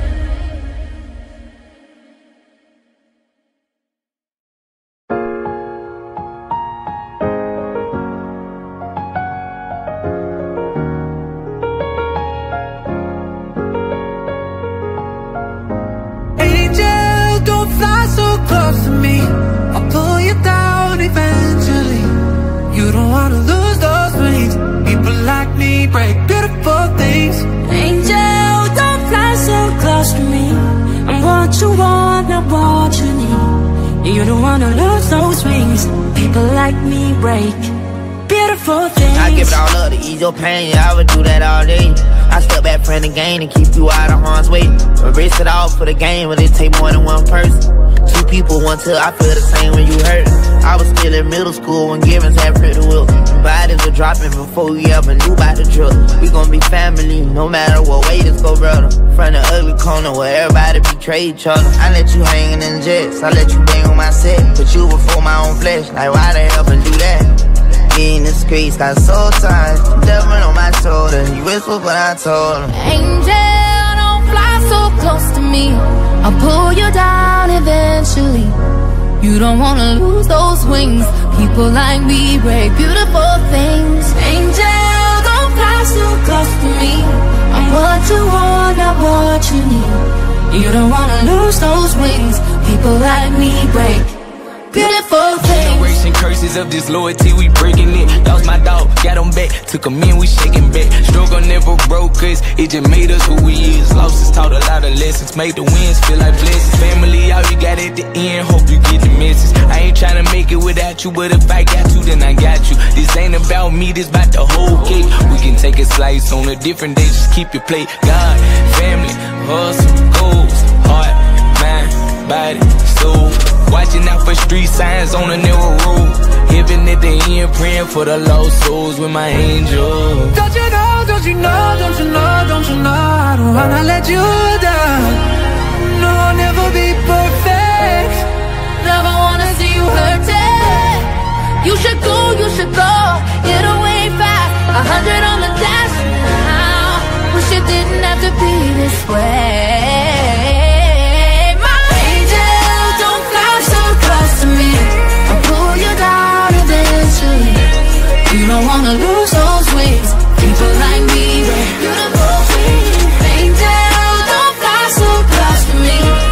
Angel, don't fly so close to me. I'll pull you down eventually. You don't wanna lose those wings. People like me break beautiful things. Angel, don't fly so close to me. I'm what you want, not what you need. You don't wanna lose those wings. People like me break beautiful things. I give it all up to ease your pain, yeah, I would do that all day. I step back from the game and keep you out of harm's way. Erase it all for the game, but it take more than one person. Two people, one till I feel the same when you hurt. I was still in middle school when Givens had pretty will. Bodies were dropping before we ever knew about the drill. We gon' be family, no matter what way this go, brother. From the ugly corner where everybody betray each other. I let you hangin' in jets, I let you bang on my set. Put you before my own flesh, like why the hell and do that? Me in the streets got so tired, devil on my shoulder. You whisper but I told him, angel, don't fly so close to me. I'll pull you down eventually. You don't wanna lose those wings. People like me break beautiful things. Angel, don't fly so close to me. I'm what you want, not what you need. You don't wanna lose those wings. People like me break beautiful things. Generation curses of disloyalty, we breaking it. Lost my dog, got him back. Took him in, we shaking back. Struggle never broke us, it just made us who we is. Losses taught a lot of lessons, made the wins feel like blessings. Family, all you got at the end, hope you get the message. I ain't tryna make it without you, but if I got you, then I got you. This ain't about me, this about the whole cake. We can take a slice on a different day, just keep your plate. God, family, hustle, goals, heart, mind, body, soul. Watching out for street signs on a narrow road. Heaven at the end, praying for the lost souls with my angel. Don't you know, don't you know, don't you know, don't you know I don't wanna let you down. No, I'll never be perfect. Never wanna see you hurting. You should go, get away fast. 100 on the dash now. Wish it didn't have to be this way. I'll pull you down eventually. You don't wanna lose those wings. People like me, they're beautiful things. Angel, don't fly so close to me.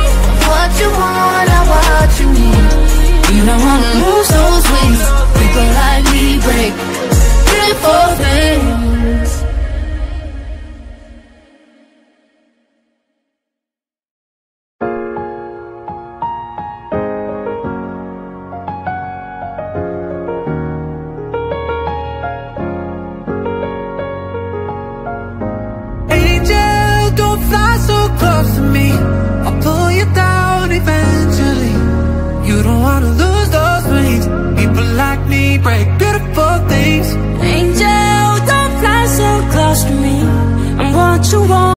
close to me, I'll pull you down eventually. You don't wanna lose those wings. People like me break beautiful things. Angel, don't fly so close to me. I'm what you want.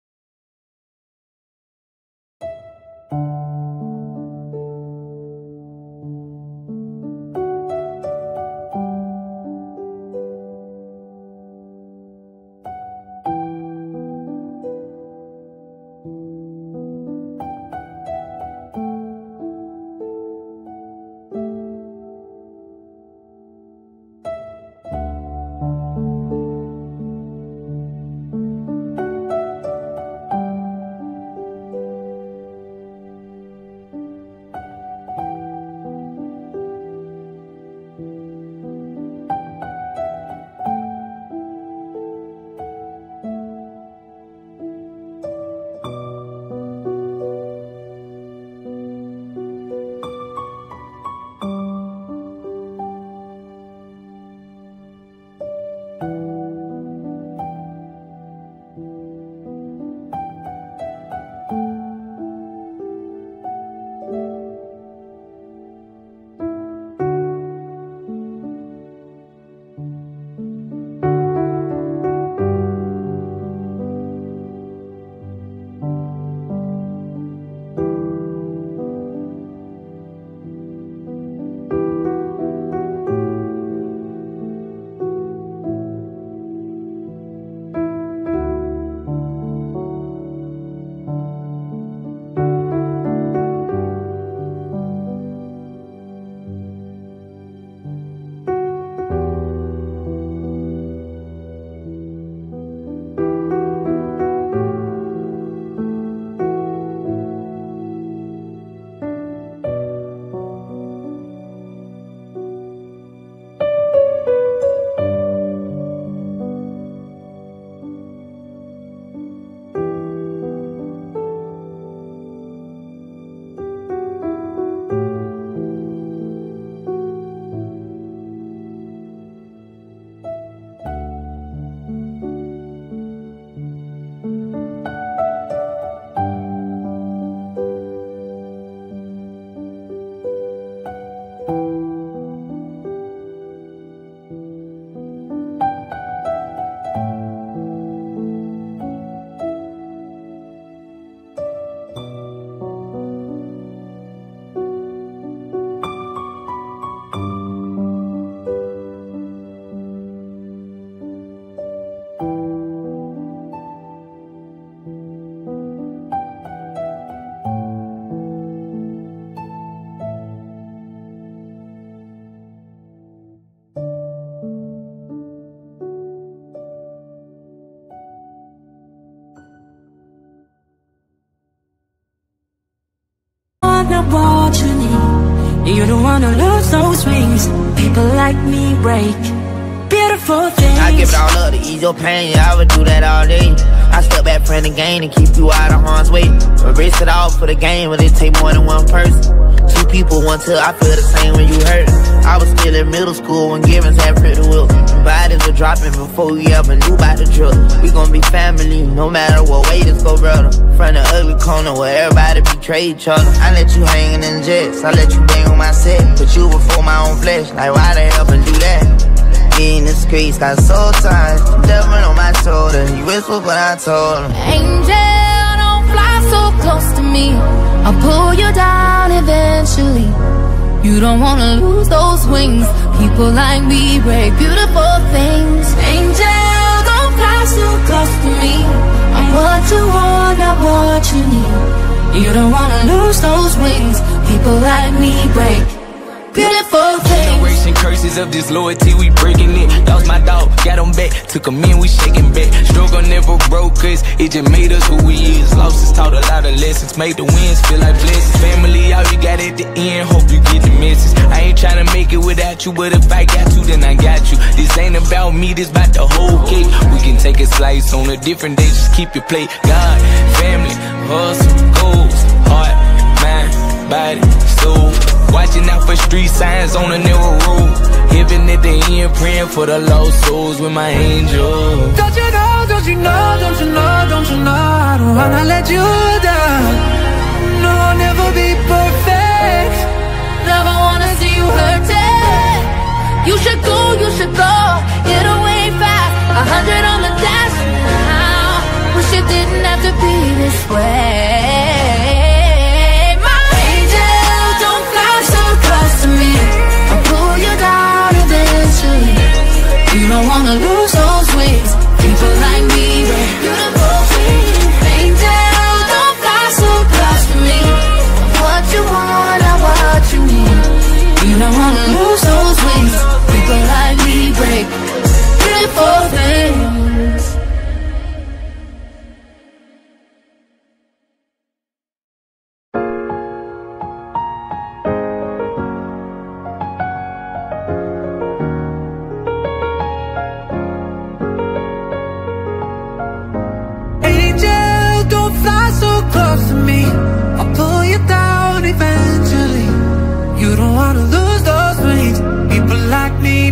Not what you need. You don't wanna lose those wings. People like me break beautiful things. I give it all up to ease your pain, yeah, I would do that all day. I step back from the game and keep you out of harm's way. Erase it all for the game, but it take more than one person. Two people, one till I feel the same when you hurt. I was still in middle school when Givens had pretty will. Bodies were dropping before we ever knew about the drill. We gon' be family, no matter what way this go, brother. From the ugly corner where everybody betray each other. I let you hangin' in jets, I let you bang on my set. Put you before my own flesh, like why the hell and do that? Me in the streets got so tired, devil on my shoulder. He whispered but I told him, Angel, don't fly so close to me. I'll pull you down eventually. You don't wanna lose those wings. People like me break beautiful things. Angel, don't fly so close to me. I'm what you want, not what you need. You don't wanna lose those wings. People like me break beautiful things. Generation curses of disloyalty, we breaking it. Lost my dog, got him back, took him in, we shaking back. Struggle never broke us, it just made us who we is. Losses taught a lot of lessons, made the wins feel like blessings. Family, all you got at the end, hope you get the message. I ain't tryna make it without you, but if I got you, then I got you. This ain't about me, this about the whole cake. We can take a slice on a different day, just keep your plate. God, family, hustle, goals, heart, mind, body, soul. Watching out for street signs on a narrow road. Heaven at the end, praying for the lost souls with my angel. Don't you know, don't you know, don't you know, don't you know, I don't wanna let you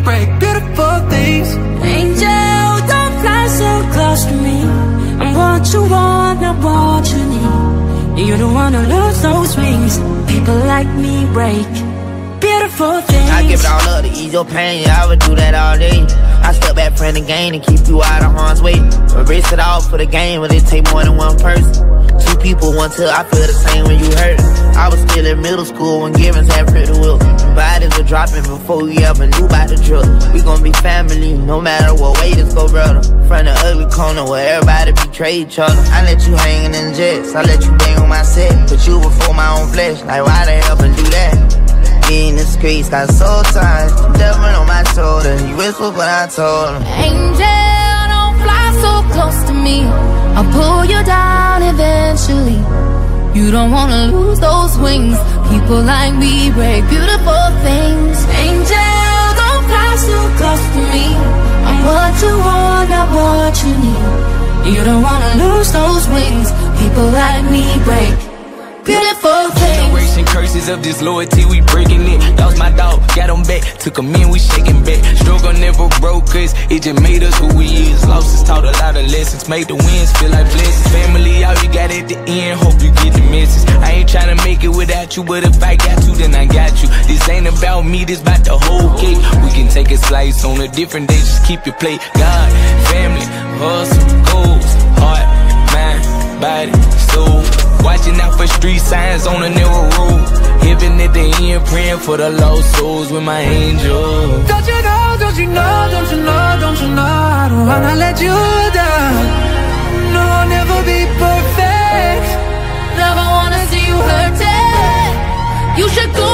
break beautiful things. Angel, don't fly so close to me. I'm what you want, not what you need. You don't wanna lose those wings. People like me break beautiful things. I give it all up to ease your pain, yeah, I would do that all day. I step back from the game and keep you out of harm's way. Risk it all for the game, but it take more than one person. Two people, one till I feel the same when you hurt. I was still in middle school when Givens had pretty will. Bodies were dropping before we ever knew about the drill. We gon' be family, no matter what way this go, brother. From the ugly corner where everybody betray each other. I let you hangin' in jets, I let you bang on my set. But you before my own flesh, like why the hell and do that? Me in the streets got so tired, devil on my shoulder. You whisper but I told him, Angel, don't fly so close to me. I'll pull you down eventually. You don't wanna lose those wings. People like me break beautiful things. Angel, don't fly so close to me. I'm what you want, not what you need. You don't wanna lose those wings. People like me break beautiful things. Generation curses of disloyalty, we breaking it. Lost my dog, got him back, took him in, we shaking back. Struggle never broke us, it just made us who we is. Losses taught a lot of lessons, made the wins feel like blessings. Family, all you got at the end, hope you get the message. I ain't tryna make it without you, but if I got to, then I got you. This ain't about me, this about the whole cake. We can take a slice on a different day, just keep your plate. God, family, hustle, goals, heart, mind, body, soul. Watching out for street signs on a narrow road. Heaven at the end, praying for the lost souls with my angel. Don't you know, don't you know, don't you know, don't you know, I don't wanna let you down. No, I'll never be perfect. Never wanna see you hurting. You should go,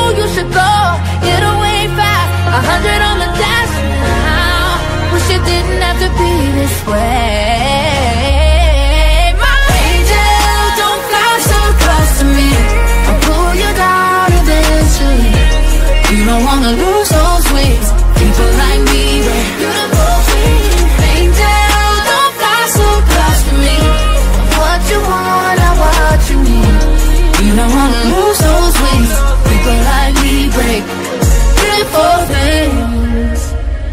get away fast. 100 on the dash now. Wish it didn't have to be this way. I'll pull you down eventually. You don't wanna lose those wings. People like me break beautiful things. Angel, don't fly so close to me. What you want, not what you need. You don't wanna lose those wings. People like me break beautiful things.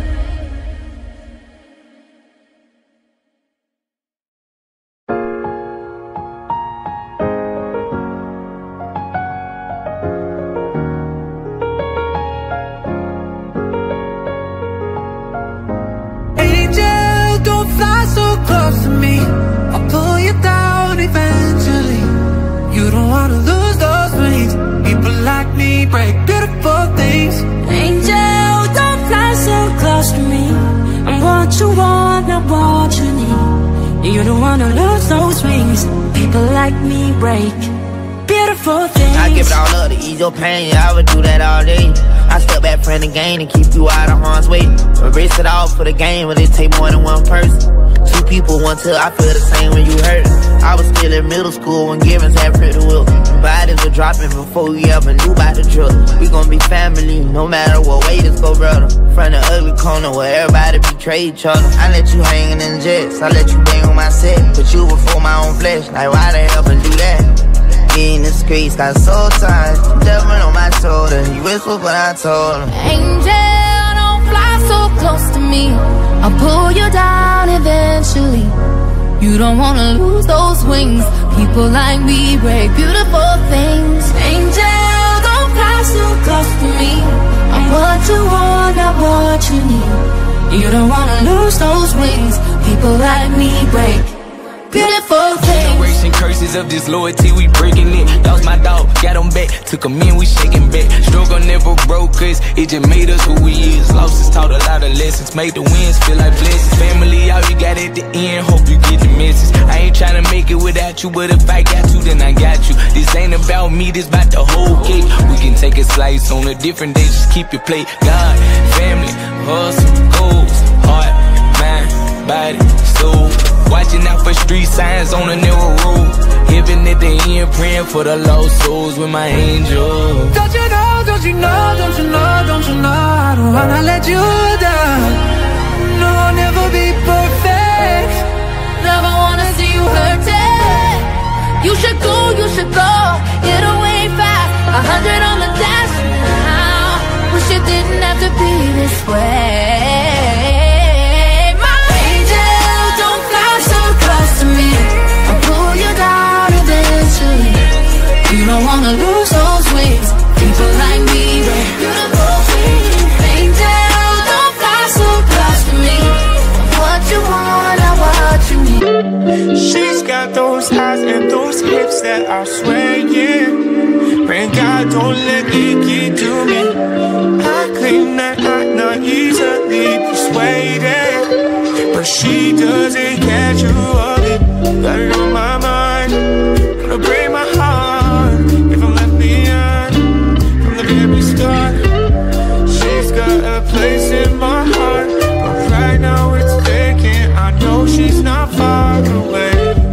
Break beautiful things. Angel, don't fly so close to me. I'm what you want, not what you need. You don't wanna lose those wings. People like me break beautiful things. I give it all up to ease your pain, yeah, I would do that all day. I step back from the game and keep you out of harm's way. Risk it all for the game, but it take more than one person. Two people, one till I feel the same when you hurt. I was still in middle school when Givens had pretty will. Bodies were dropping before we ever knew about the drill. We gon' be family, no matter what way this go, brother. From the ugly corner where everybody betray each other. I let you hangin' in jets, I let you bang on my set. But you before my own flesh, like why the hell and do that? Me in the streets got so tired, devil on my shoulder. You whisper but I told him, Angel, don't fly so close to me. I'll pull you down eventually. You don't wanna lose those wings. People like me break beautiful things. Angel, don't fly so close to me. I'm what you want, not what you need. You don't wanna lose those wings. People like me break beautiful things. Generation curses of disloyalty, we breaking it. Lost my dog, got him back, took him in, we shaking back. Struggle never broke us, it just made us who we is. Losses taught a lot of lessons, made the wins feel like blessings. Family, all you got at the end, hope you get the message. I ain't tryna make it without you, but if I got to, then I got you. This ain't about me, this about the whole cake. We can take a slice on a different day, just keep your plate. God, family, hustle, goals, heart, mind, body, soul. Watching out for street signs on a narrow road. Heaven at the end, praying for the lost souls with my angel. Don't you know, don't you know, don't you know, don't you know, I don't wanna let you down. No, I'll never be perfect. Never wanna see you hurting. You should go, get away fast. 100 on the dash now. Wish it didn't have to be this way. that are swaying. Praying God don't let it get to me. I claim that I'm not easily persuaded, but she doesn't catch you up. Got it on my mind, gonna break my heart if I'm left behind. From the very start, she's got a place in my heart, but right now it's vacant. I know she's not far away.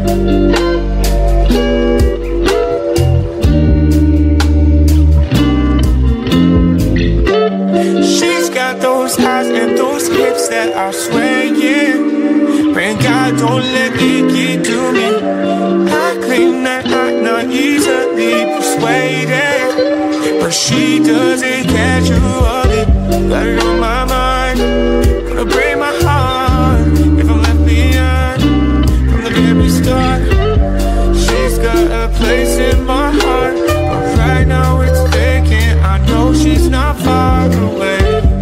She's got those eyes and those hips that are swaying. Praying God don't let it get to me. I claim that I'm not easily persuaded, but she doesn't catch you up. Got it on my mind, gonna break my heart if I'm left behind. From the very start, she's got a place in my heart, but right now it's vacant. I know she's not far away.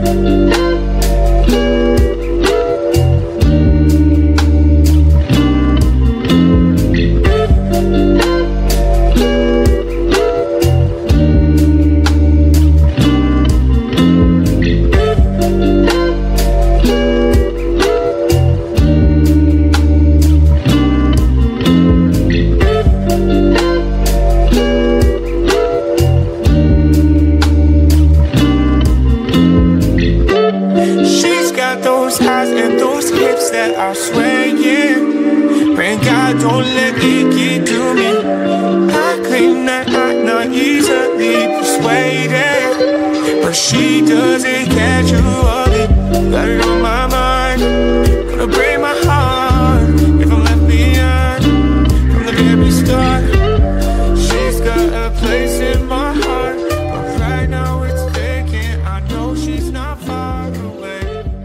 That are swaying. Praying God don't let it get to me. I claim that I'm not easily persuaded, but she doesn't catch you up. Got it on my mind, gonna break my heart if I'm left behind. From the very start, she's got a place in my heart, but right now it's vacant. I know she's not far away.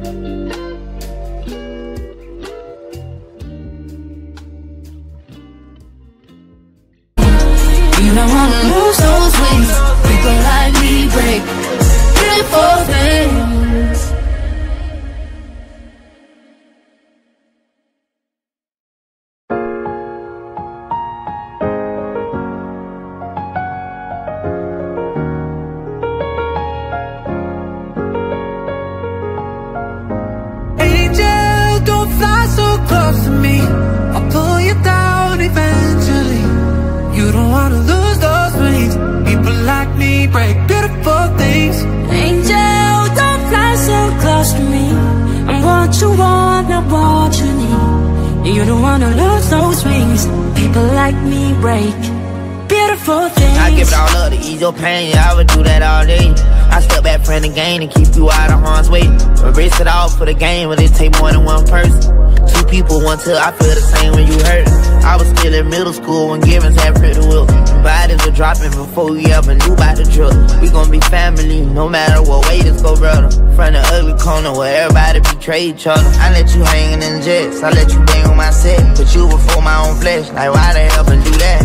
You don't wanna lose those wings. People like me break beautiful things. Angel, don't fly so close to me. I'll pull you down eventually. You don't wanna lose those wings. People like me break beautiful things. Angel, don't fly so close to me. I'm what you want, not what you need. You don't wanna lose those wings. People like me break beautiful things. I give it all up to ease your pain, yeah, I would do that all day. I step back from the game and keep you out of harm's way. Erase it all for the game, but it take more than one person. Two people, one till I feel the same when you hurt. I was still in middle school when Givens had pretty will. Bodies were dropping before we ever knew about the drill. We gon' be family, no matter what way this go, brother. From the ugly corner where everybody betray each other. I let you hangin' in jets, I let you bang on my set. Put you before my own flesh, like why the hell and do that?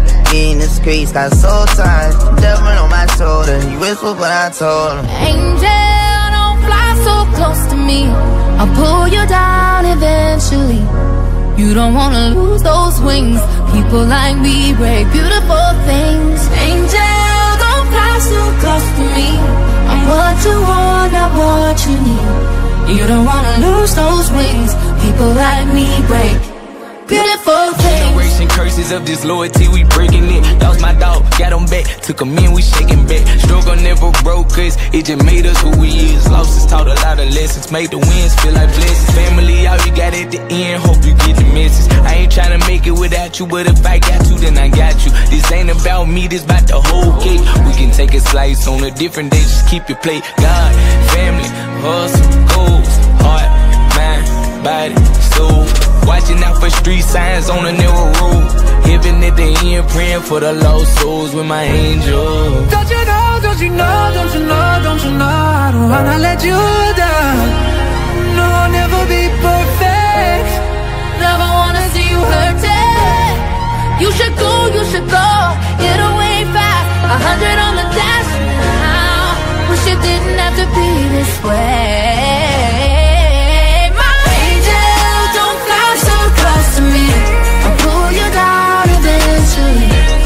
In the streets, got so tired, devil on my shoulder. You whisper what I told him. Angel, don't fly so close to me. I'll pull you down eventually. You don't wanna lose those wings. People like me break beautiful things. Angel, don't fly so close to me. I'm what you want, not what you need. You don't wanna lose those wings. People like me break beautiful things. Generation curses of disloyalty, we breaking it. Lost my dog, got him back, took him in, we shaking back. Struggle never broke us, it just made us who we is. Losses taught a lot of lessons, made the wins feel like blessings. Family, all you got at the end, hope you get the message. I ain't tryna make it without you, but if I got you, then I got you. This ain't about me, this about the whole cake. We can take a slice on a different day, just keep your plate. God, family, hustle, goals, heart, mind, body, soul. Watching out for street signs on a narrow road. Heaven at the end, praying for the lost souls with my angel. Don't you know, don't you know, don't you know, don't you know, I don't wanna let you down. No, I'll never be perfect. Never wanna see you hurting. You should go, get away fast. 100 on the dash now. Wish it didn't have to be this way. My angel, don't fly so close to me. I'll pull you down eventually.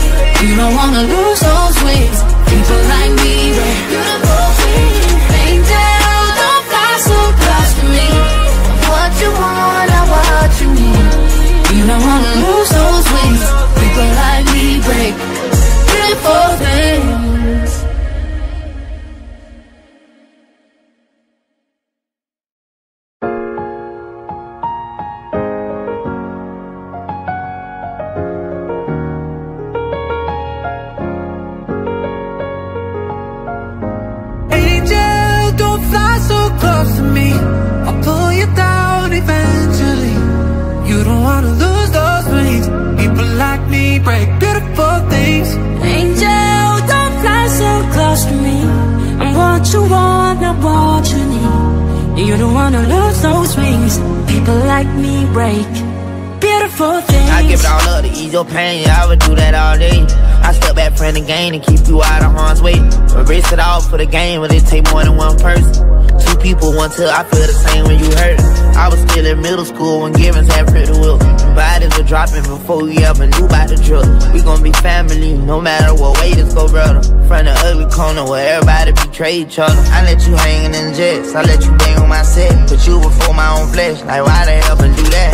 like me break beautiful things. Angel, don't fly so close to me. I'm what you want, not what you need. You don't wanna lose those wings. People like me break beautiful things. I give it all up to ease your pain, yeah, I would do that all day. I step back from the game and keep you out of harm's way. Erase it all for the game, but it take more than one person. Two people, one till I feel the same when you hurt. I was still in middle school when Givens had pretty will. Bodies were dropping before we ever knew about the drill. We gon' be family, no matter what way this go, brother. From the ugly corner where everybody betray each other. I let you hangin' in jets, I let you bang on my set. Put you before my own flesh, like why the hell and do that?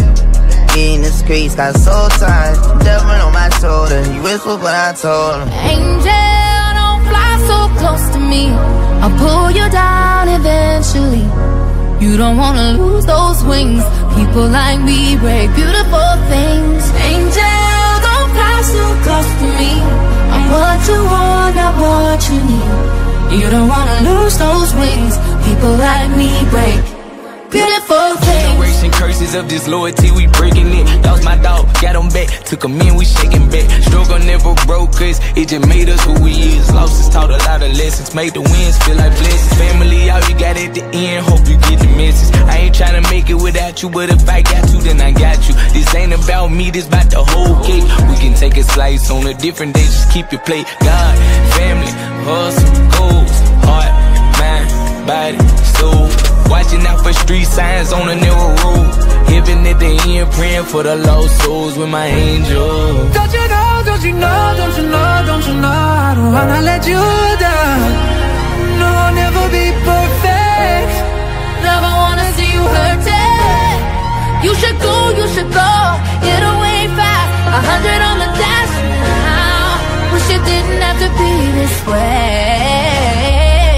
In the streets, got so tired, devil on my shoulder. You whisper, but I told him, Angel, don't fly so close to me. I'll pull you down eventually. You don't wanna lose those wings. People like me break beautiful things. Angel, don't fly so close to me. I'm what you want, not what you need. You don't wanna lose those wings. People like me break beautiful things. Generation curses of disloyalty, we breaking it. Lost my dog, got him back, took him in, we shaking back. Struggle never broke us, it just made us who we is. Losses taught a lot of lessons, made the wins feel like blessings. Family, all you got at the end, hope you get the message. I ain't tryna make it without you, but if I got you, then I got you. This ain't about me, this about the whole cake. We can take a slice on a different day, just keep your plate. God, family, hustle, goals, heart, mind, body, soul. Watching out for street signs on a narrow road. Heaven at the end, praying for the lost souls with my angel. Don't you know, don't you know, don't you know, don't you know, I don't wanna let you down. No, I'll never be perfect. Never wanna see you hurting. You should go, get away fast. 100 on the dash now. Wish it didn't have to be this way.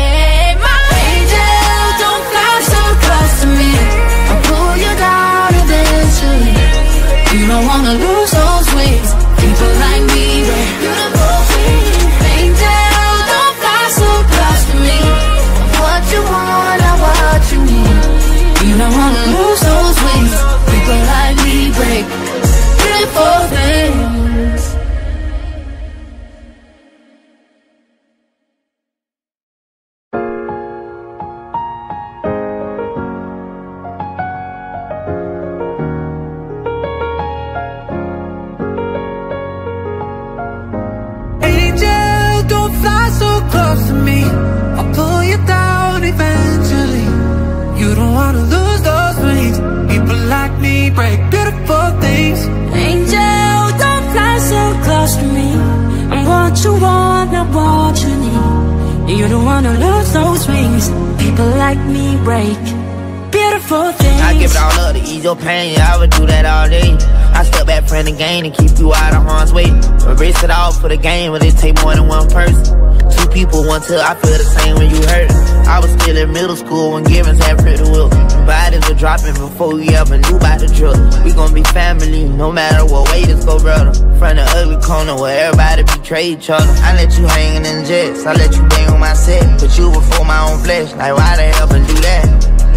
My angel, don't fly so close to me. I'll pull you down eventually. You don't wanna lose those wings. People like me, they're beautiful things. Angel, don't fly so close to me. What you want, not what you need. You don't wanna lose those wings. People like me break beautiful things. Angel, don't fly so close to me. I'll pull you down eventually. You don't wanna lose those wings. People like me break beautiful things. Angel, don't fly so close to me. I'm what you want, not what you need. You don't wanna lose those wings. People like me break beautiful things. I give it all up to ease your pain, yeah, I would do that all day. I step back from the game and keep you out of harm's way. Erase it all for the game, but it take more than one person. Two people, one till I feel the same when you hurt. I was still in middle school when Givens had pretty will. Bodies were dropping before we ever knew about the drill. We gon' be family, no matter what way this go, brother. From the ugly corner where everybody betray each other. I let you hangin' in jets, I let you bang on my set. Put you before my own flesh, like why the hell and do that?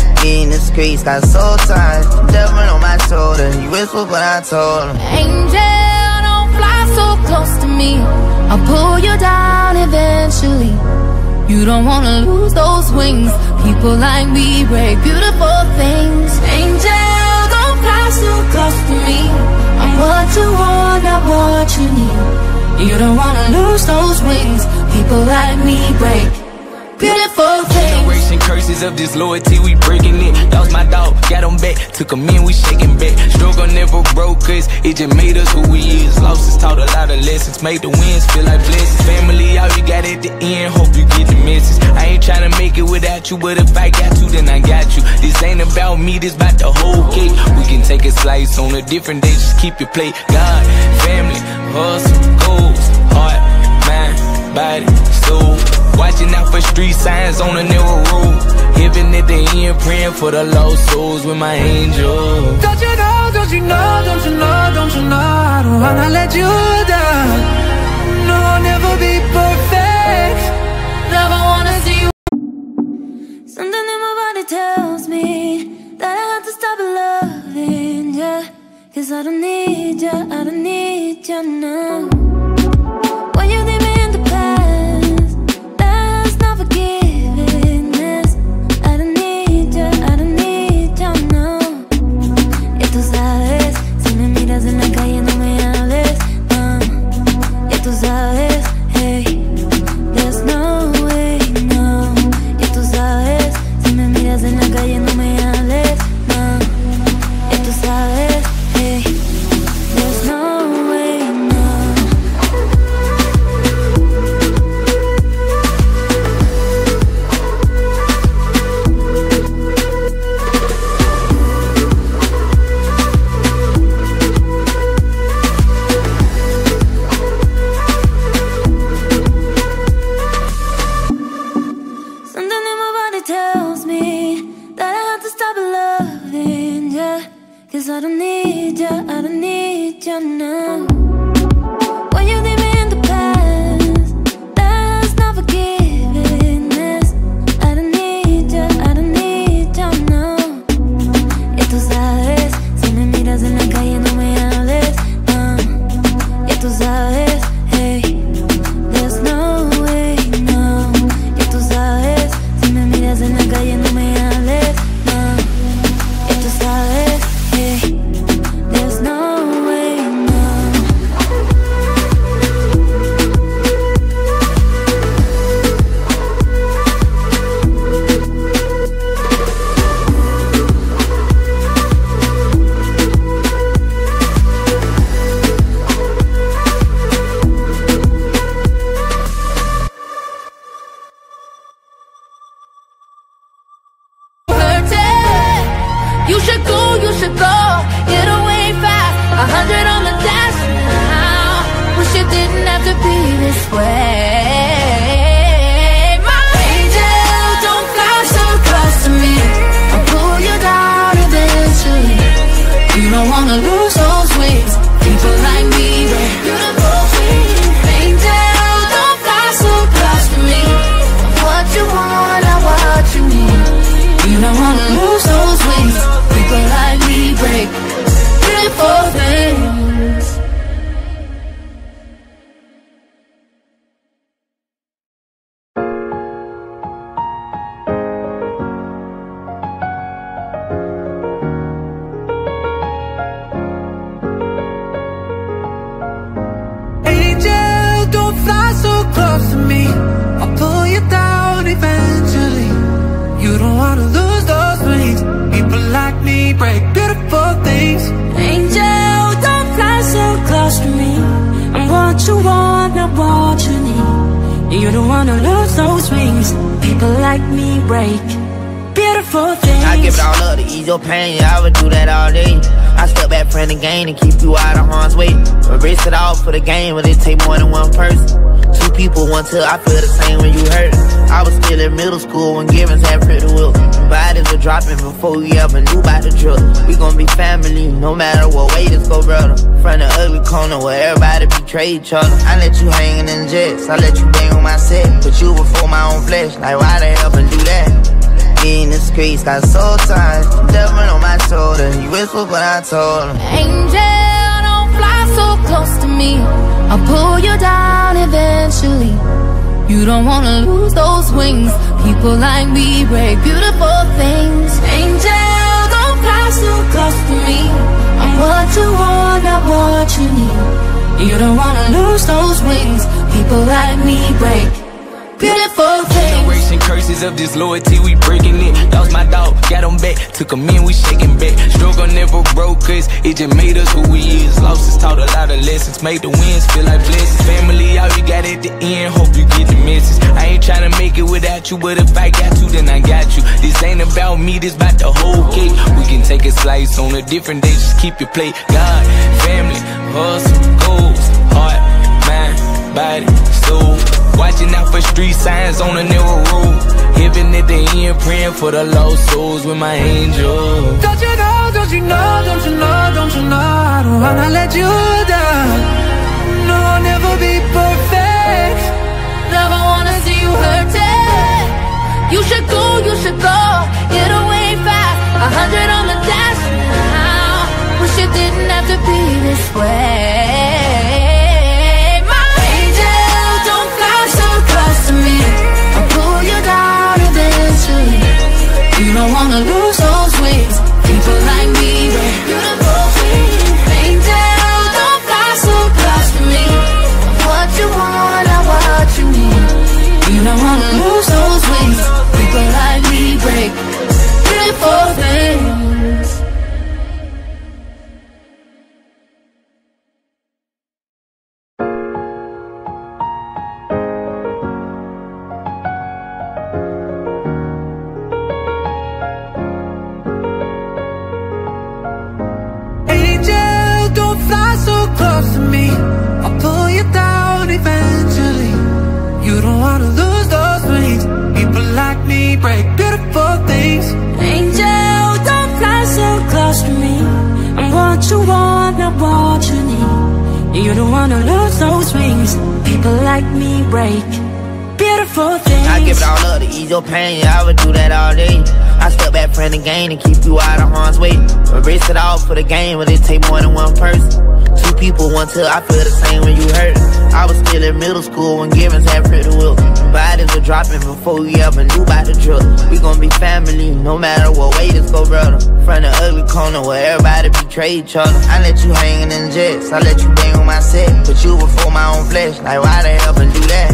In the streets, got so tired, devil on my shoulder. You whisper, but I told him, Angel, don't fly so close to me. I'll pull you down eventually. You don't wanna lose those wings. People like me break beautiful things. Angel, don't fly so close to me. I'm what you want, not what you need. You don't wanna lose those wings. People like me break beautiful things. Generation curses of disloyalty, we breaking it. Lost my dog, got him back, took him in, we shaking back. Struggle never broke us, it just made us who we is. Losses taught a lot of lessons, made the wins feel like blessings. Family, all you got at the end, hope you get the message. I ain't tryna make it without you, but if I got you, then I got you. This ain't about me, this about the whole cake. We can take a slice on a different day, just keep your plate. God, family, hustle, goals, heart, mind, body, soul. Watching out for street signs on a narrow road. Heaven at the end, praying for the lost souls with my angel. Don't you know, don't you know, don't you know, don't you know, I don't wanna let you down. No, I'll never be perfect. Never wanna see you. Something in my body tells me that I have to stop loving, yeah. 'Cause I don't need you, I don't need you now. When you leave me in the past, that's not forgiveness. I don't need you, I don't need you now. Ya tú sabes, si me miras en la calle no me hables, ya tú sabes, hey, there's no way, no. Ya tú sabes, si me miras en la calle no me hables, ya tú sabes, hey, there's no way, no. Something in my body tells me that I have to stop loving ya, 'cause I don't need ya, I don't need ya now. When you leave me in the past, that's not forgiveness. I don't need ya, I don't need ya now. Ya tú sabes, si me miras en la calle no me hables, ya tú sabes, hey, there's no way, no. Ya tú sabes, si me miras en la calle no me hables, ya tú sabes, hey, there's no way, no. Hurting. You should go, you should go. Get away fast, 100 on the dash now. Wish it didn't have to be this way. My angel, don't fly so close to me. I'll pull you down eventually. You don't wanna lose those wings. People like me, they're beautiful things. Angel, don't fly so close to me. I'm what you want, not what you need. You don't wanna lose those wings. People like me break beautiful things. Angel, don't fly so close to me. I'll pull you down eventually. You don't wanna lose those wings. People like me break beautiful things. Angel, don't fly so close to me. I'm what you want, not what you need. You don't wanna lose those wings. People like me break beautiful things. I give it all up to ease your pain, I would do that all day. I step back from the game and keep you out of harm's way. Erase it all for the game, but it take more than one person. Two people, one till I feel the same when you hurt. I was still in middle school when Givens had Pretty Will. Bodies were dropping before we ever knew about the drill. We gon' be family, no matter what way this go, brother. From the ugly corner where everybody betray each other. I let you hangin' in jets, I let you bang on my set. Put you before my own flesh, like why the hell and do that? Me in the streets got so tired, devil on my shoulder. You whisper but I told him. Angel, don't fly so close to me. I'll pull you down eventually. You don't wanna lose those wings. People like me break beautiful things. Angel, don't fly so close to me. I'm what you want, not what you need. You don't wanna lose those wings. People like me break beautiful things. Generation curses of disloyalty, we breaking it. Lost my dog, got him back, took him in, we shaking back. Struggle never broke us, it just made us who we is. Losses taught a lot of lessons, made the wins feel like blessings. Family, all you got at the end, hope you get the message. I ain't tryna make it without you, but if I got you, then I got you. This ain't about me, this about the whole cake. We can take a slice on a different day, just keep your plate. God, family, hustle, goals, heart, mind, body, soul. Watching out for street signs on a narrow road. Heaven at the end, praying for the lost souls with my angel. Don't you know, don't you know, don't you know, don't you know, I don't wanna let you down. No, I'll never be perfect. Never wanna see you hurting. You should go, you should go. Get away fast, 100 on the dash now. Wish it didn't have to be this way. My angel, don't fly so close to me. I'll pull you down eventually. You don't wanna lose those wings. People like me, we're beautiful things. Angel, don't fly so close to me. What you want, not what you need. You don't wanna lose those wings. People like me break beautiful things. Angel, don't fly so close to me. I'll pull you down eventually. You don't wanna lose those wings. People like me break beautiful things. Angel, don't fly so close to me. I'm what you want, not what you need. You don't wanna lose those wings. People like me break beautiful things. I give it all up to ease your pain, yeah, I would do that all day. I step back from the game and keep you out of harm's way. Erase it all for the game, but it take more than one person. Two people, one till I feel the same when you hurt. I was still in middle school when Givens had pretty will. Bodies were dropping before we ever knew about the drill. We gon' be family, no matter what way this go, brother. From the ugly corner where everybody betray each other. I let you hangin' in jets, I let you bang on my set. Put you before my own flesh, like why the hell and do that?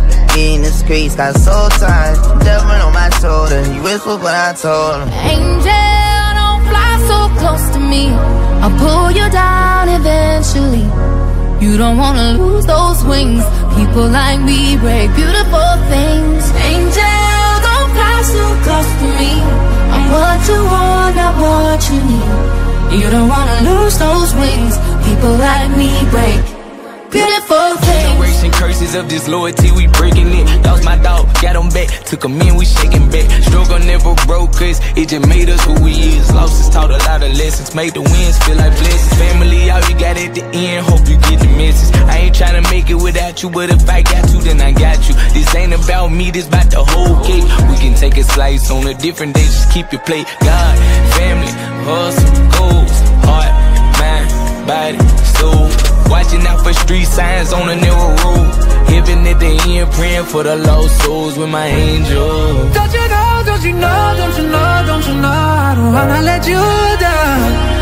In the streets, got so tired, devil on my shoulder. You whisper what I told him. Angel, don't fly so close to me. I'll pull you down eventually. You don't wanna lose those wings. People like me break beautiful things. Angel, don't fly so close to me. I'm what you want, not what you need. You don't wanna lose those wings. People like me break beautiful things. Generation curses of disloyalty, we breaking it. Lost my dog, got him back, took him in, we shaking back. Struggle never broke us, it just made us who we is. Losses taught a lot of lessons, made the wins feel like blessings. Family, all you got at the end, hope you get the message. I ain't tryna make it without you, but if I got you, then I got you. This ain't about me, this about the whole cake. We can take a slice on a different day, just keep your plate. God, family, hustle, goals, heart, mind, body, soul. Watching out for street signs on a narrow road. Heaven at the end, praying for the lost souls with my angel. Don't you know, don't you know, don't you know, don't you know, I don't wanna let you down.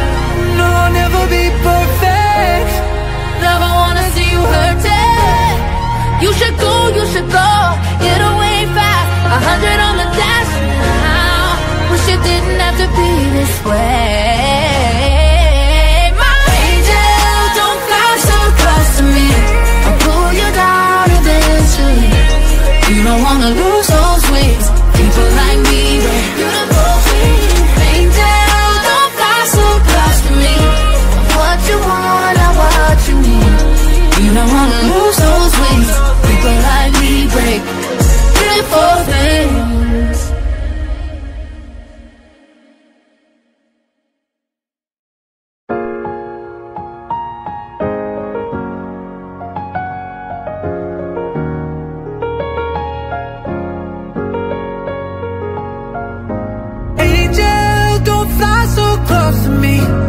No, I'll never be perfect. Never wanna see you hurting. You should go, get away fast. 100 on the dash now. Wish it didn't have to be this way. My angel, don't fly so close to me. I'll pull you down eventually. You don't wanna lose those wings. People like me, we're beautiful things. Angel, don't fly so close to me. I'm what you want, not what you need. You don't wanna lose those wings. People like me break beautiful things. Angel, don't fly so close to me.